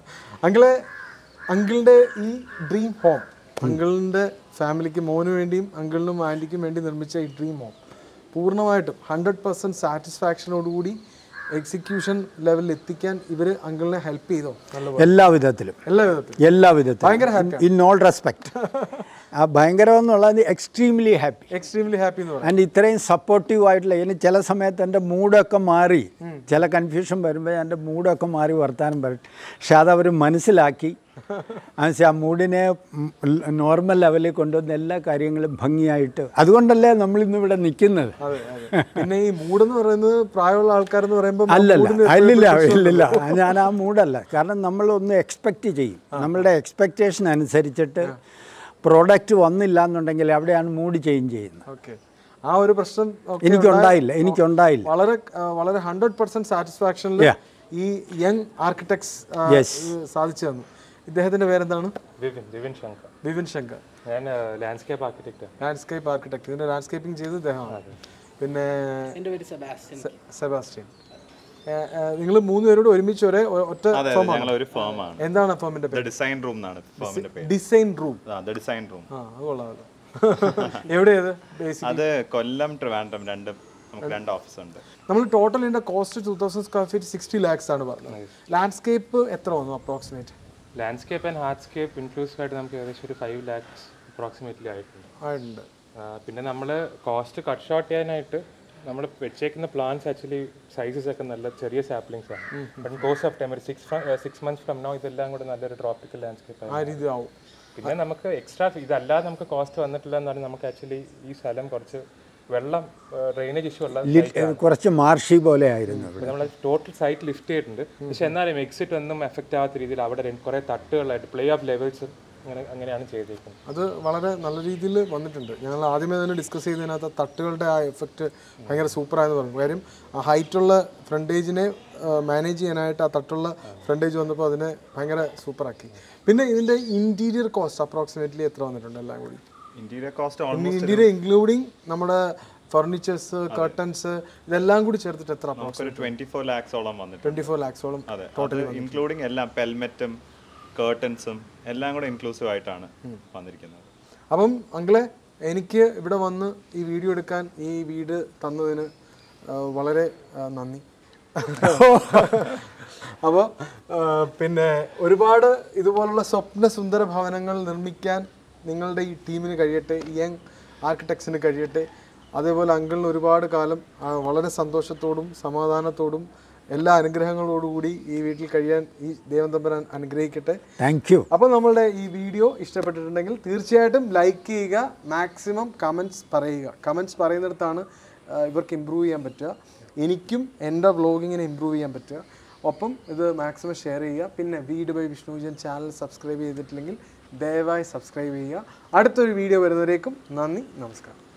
അങ്കിളിന്റെ ഈ ഡ്രീം ഹോം, അങ്കിളിന്റെ ഫാമിലിക്ക്, മോന് വേണ്ടിയും അങ്കിളിനും ആൻറ്റിക്കും വേണ്ടി നിർമ്മിച്ച ഈ ഡ്രീം ഹോം പൂർണ്ണമായിട്ടും 100% സാറ്റിസ്ഫാക്ഷനോടുകൂടി എക്സിക്യൂഷൻ ലെവലിൽ എത്തിക്കാൻ ഇവർ അങ്കിളിനെ ഹെൽപ്പ് ചെയ്തോ? എല്ലാ വിധത്തിലും. ഭയങ്കര ഹാപ്പി. In all respect. ആ ഭയങ്കരം എന്നുള്ളത് എക്സ്ട്രീംലി ഹാപ്പി എന്ന് പറഞ്ഞു. ആൻഡ് ഇത്രയും സപ്പോർട്ടീവ് ആയിട്ടുള്ള, ഇനി ചില സമയത്ത് എൻ്റെ മൂഡൊക്കെ മാറി, ചില കൺഫ്യൂഷൻ വരുമ്പോൾ എൻ്റെ മൂഡൊക്കെ മാറി വർത്താനം പറയും. പക്ഷെ അതവർ മനസ്സിലാക്കി ആ മൂഡിനെ നോർമൽ ലെവലിൽ കൊണ്ടുവന്ന എല്ലാ കാര്യങ്ങളും ഭംഗിയായിട്ട്, അതുകൊണ്ടല്ലേ നമ്മളിന്ന് ഇവിടെ നിൽക്കുന്നത്. പിന്നെ ഈ മൂഡെന്ന് പറയുന്നത് പ്രായമുള്ള ആൾക്കാരെന്ന് പറയുമ്പോൾ ഇല്ലില്ല, ഞാൻ ആ മൂഡല്ല. കാരണം നമ്മളൊന്ന് എക്സ്പെക്റ്റ് ചെയ്യും, നമ്മളുടെ എക്സ്പെക്റ്റേഷൻ അനുസരിച്ചിട്ട് പ്രോഡക്റ്റ് വന്നില്ല എന്നുണ്ടെങ്കിൽ അവിടെയാണ് മൂഡ് ചേഞ്ച് ചെയ്യുന്നത്. ആ ഒരു പ്രശ്നം എനിക്കുണ്ടായില്ല. വളരെ 100% സാറ്റിസ്ഫാക്ഷനിൽ ഈ യങ് ആർക്കിടെക്ട്സ് സാധിച്ചു തന്നു. ഇദ്ദേഹത്തിന്റെ പേരെന്താണ്? വിപിൻ ശങ്കർ. ഞാൻ ലാൻഡ്സ്കേപ്പ് ആർക്കിടെക്ട്. ഇതിന്റെ ലാൻഡ്സ്കേപ്പിംഗ് ചെയ്ത് ഇദ്ദേഹമാണ്. പിന്നെ സെബാസ്റ്റ്യൻ. നിങ്ങൾ 3 പേരോട് ഒരുമിച്ച് ഒറ്റ ഫേമാണ്. എന്താണ് ഫേമിന്റെ പേര്? ഡിസൈൻ റൂം എന്നാണ് ഫേമിന്റെ പേര്. Design room. Design room. അത് കൊള്ളാമല്ലോ. എവിടെയത്? അത് കൊല്ലം, ട്രിവാൻഡ്രം രണ്ടും നമുക്ക് 2 ഓഫീസ് ഉണ്ട്. നമ്മൾ ടോട്ടൽ ഇതിന്റെ കോസ്റ്റ് 2000 സ്ക്വയർ ഫീറ്റ് 60 lakhs ആണ് പറഞ്ഞത്. ലാൻഡ്സ്കേപ്പ് എത്ര വന്നു approximate? Landscape and hardscape inclusive ആയിട്ട് നമുക്ക് ഏകദേശം ഒരു 5 lakhs അപ്രോക്സിമേറ്റ്ലി ആയിട്ടുണ്ട്. ആയിട്ടുണ്ട്. പിന്നെ നമ്മൾ കോസ്റ്റ് കട്ട് ഷോർട്ട് ചെയ്യാനായിട്ട് നമ്മൾ വെച്ചേക്കുന്ന പ്ലാന്റ്സ് ആക്ച്വലി സൈസസ് ഒക്കെ നല്ല ചെറിയ സാപ്ലിങ്സ് ആണ്. ബട്ട് കോഴ്സ് ഓഫ് ടൈം ഒരു 6 months ഫ്രം നോ ഇതെല്ലാം കൂടെ നല്ലൊരു ട്രോപ്പിക്കൽ ലാൻഡ്സ്കേപ്പ് ആ രീതി ആവും. പിന്നെ നമുക്ക് എക്സ്ട്രാ ഇതല്ലാതെ നമുക്ക് കോസ്റ്റ് വന്നിട്ടില്ല എന്ന് പറഞ്ഞാൽ നമുക്ക് ആക്ച്വലി ഈ സ്ഥലം കുറച്ച് വെള്ളം ഡ്രെയിനേജ് ഇഷ്യൂ ഉള്ള കുറച്ച് മാർഷി പോലെ ആയിരുന്നു. നമ്മൾ ടോട്ടൽ സൈറ്റ് ലിഫ്റ്റ് ചെയ്തിട്ടുണ്ട്. പക്ഷെ എന്നാലും എക്സിറ്റ് ഒന്നും എഫക്റ്റ് ആവാത്ത രീതിയിൽ അവിടെ കുറേ തട്ടുകളായിട്ട് പ്ലേ ഓഫ് ലെവൽസ് അങ്ങനെയാണ് ചെയ്തേക്കുന്നത്. അത് വളരെ നല്ല രീതിയിൽ വന്നിട്ടുണ്ട്. ഞങ്ങൾ ആദ്യമേ തന്നെ ഡിസ്കസ് ചെയ്തതിനകത്ത് തട്ടുകളുടെ ആ എഫക്റ്റ് ഭയങ്കര സൂപ്പറായെന്ന് പറഞ്ഞു. കാര്യം ആ ഹൈറ്റുള്ള ഫ്രണ്ടേജിനെ മാനേജ് ചെയ്യാനായിട്ട് ആ തട്ടുള്ള ഫ്രണ്ടേജ് വന്നപ്പോൾ അതിനെ ഭയങ്കര സൂപ്പറാക്കി. പിന്നെ ഇതിൻ്റെ ഇൻറ്റീരിയർ കോസ്റ്റ് അപ്രോക്സിമേറ്റ്ലി എത്ര വന്നിട്ടുണ്ട് എല്ലാം കൂടി? ഇന്റീരിയർ കോസ്റ്റ് ഇന്റീരിയർ ഇൻക്ലൂഡിങ് നമ്മുടെ ഫർണിച്ചേഴ്സ്, കർട്ടൻസ് ഇതെല്ലാം കൂടി ചേർത്തിട്ട് എത്ര? 24 lakhs-ഓളം വന്നിട്ടുണ്ട്. 24 lakhs-ഓളം ടോട്ടൽ ഇൻക്ലൂഡിങ് എല്ലാം പെൽമെറ്റും കേർട്ടൻസും എല്ലാം കൂടെ ഇൻക്ലൂസീവ് ആയിട്ടാണ് വന്നിരിക്കുന്നത്. അപ്പം അങ്കിളെ, എനിക്ക് ഇവിടെ വന്ന് ഈ വീഡിയോ എടുക്കാൻ ഈ വീട് തന്നതിന് വളരെ നന്ദി. അപ്പോൾ പിന്നെ ഒരുപാട് ഇതുപോലുള്ള സ്വപ്ന സുന്ദര ഭവനങ്ങൾ നിർമ്മിക്കാൻ നിങ്ങളുടെ ഈ ടീമിന് കഴിയട്ടെ, യങ് ആർക്കിടെക്ട്സിന് കഴിയട്ടെ. അതേപോലെ അങ്കിളിന് ഒരുപാട് കാലം വളരെ സന്തോഷത്തോടും സമാധാനത്തോടും എല്ലാ അനുഗ്രഹങ്ങളോടുകൂടി ഈ വീട്ടിൽ കഴിയാൻ ഈ ദൈവം തമ്പുരാൻ അനുഗ്രഹിക്കട്ടെ. Thank you. അപ്പോൾ നമ്മളുടെ ഈ വീഡിയോ ഇഷ്ടപ്പെട്ടിട്ടുണ്ടെങ്കിൽ തീർച്ചയായിട്ടും ലൈക്ക് ചെയ്യുക, മാക്സിമം കമൻറ്റ്സ് പറയുക. കമൻറ്റ്സ് പറയുന്നിടത്താണ് ഇവർക്ക് ഇമ്പ്രൂവ് ചെയ്യാൻ പറ്റുക, എനിക്കും എൻ്റെ വ്ളോഗിങ്ങിനെ ഇമ്പ്രൂവ് ചെയ്യാൻ പറ്റുക. ഒപ്പം ഇത് മാക്സിമം ഷെയർ ചെയ്യുക. പിന്നെ വീട് by Vishnu Vijayan channel subscribe ചെയ്തിട്ടില്ലെങ്കിൽ ദയവായി സബ്സ്ക്രൈബ് ചെയ്യുക. അടുത്തൊരു വീഡിയോ വരുന്നവരേക്കും നന്ദി, നമസ്കാരം.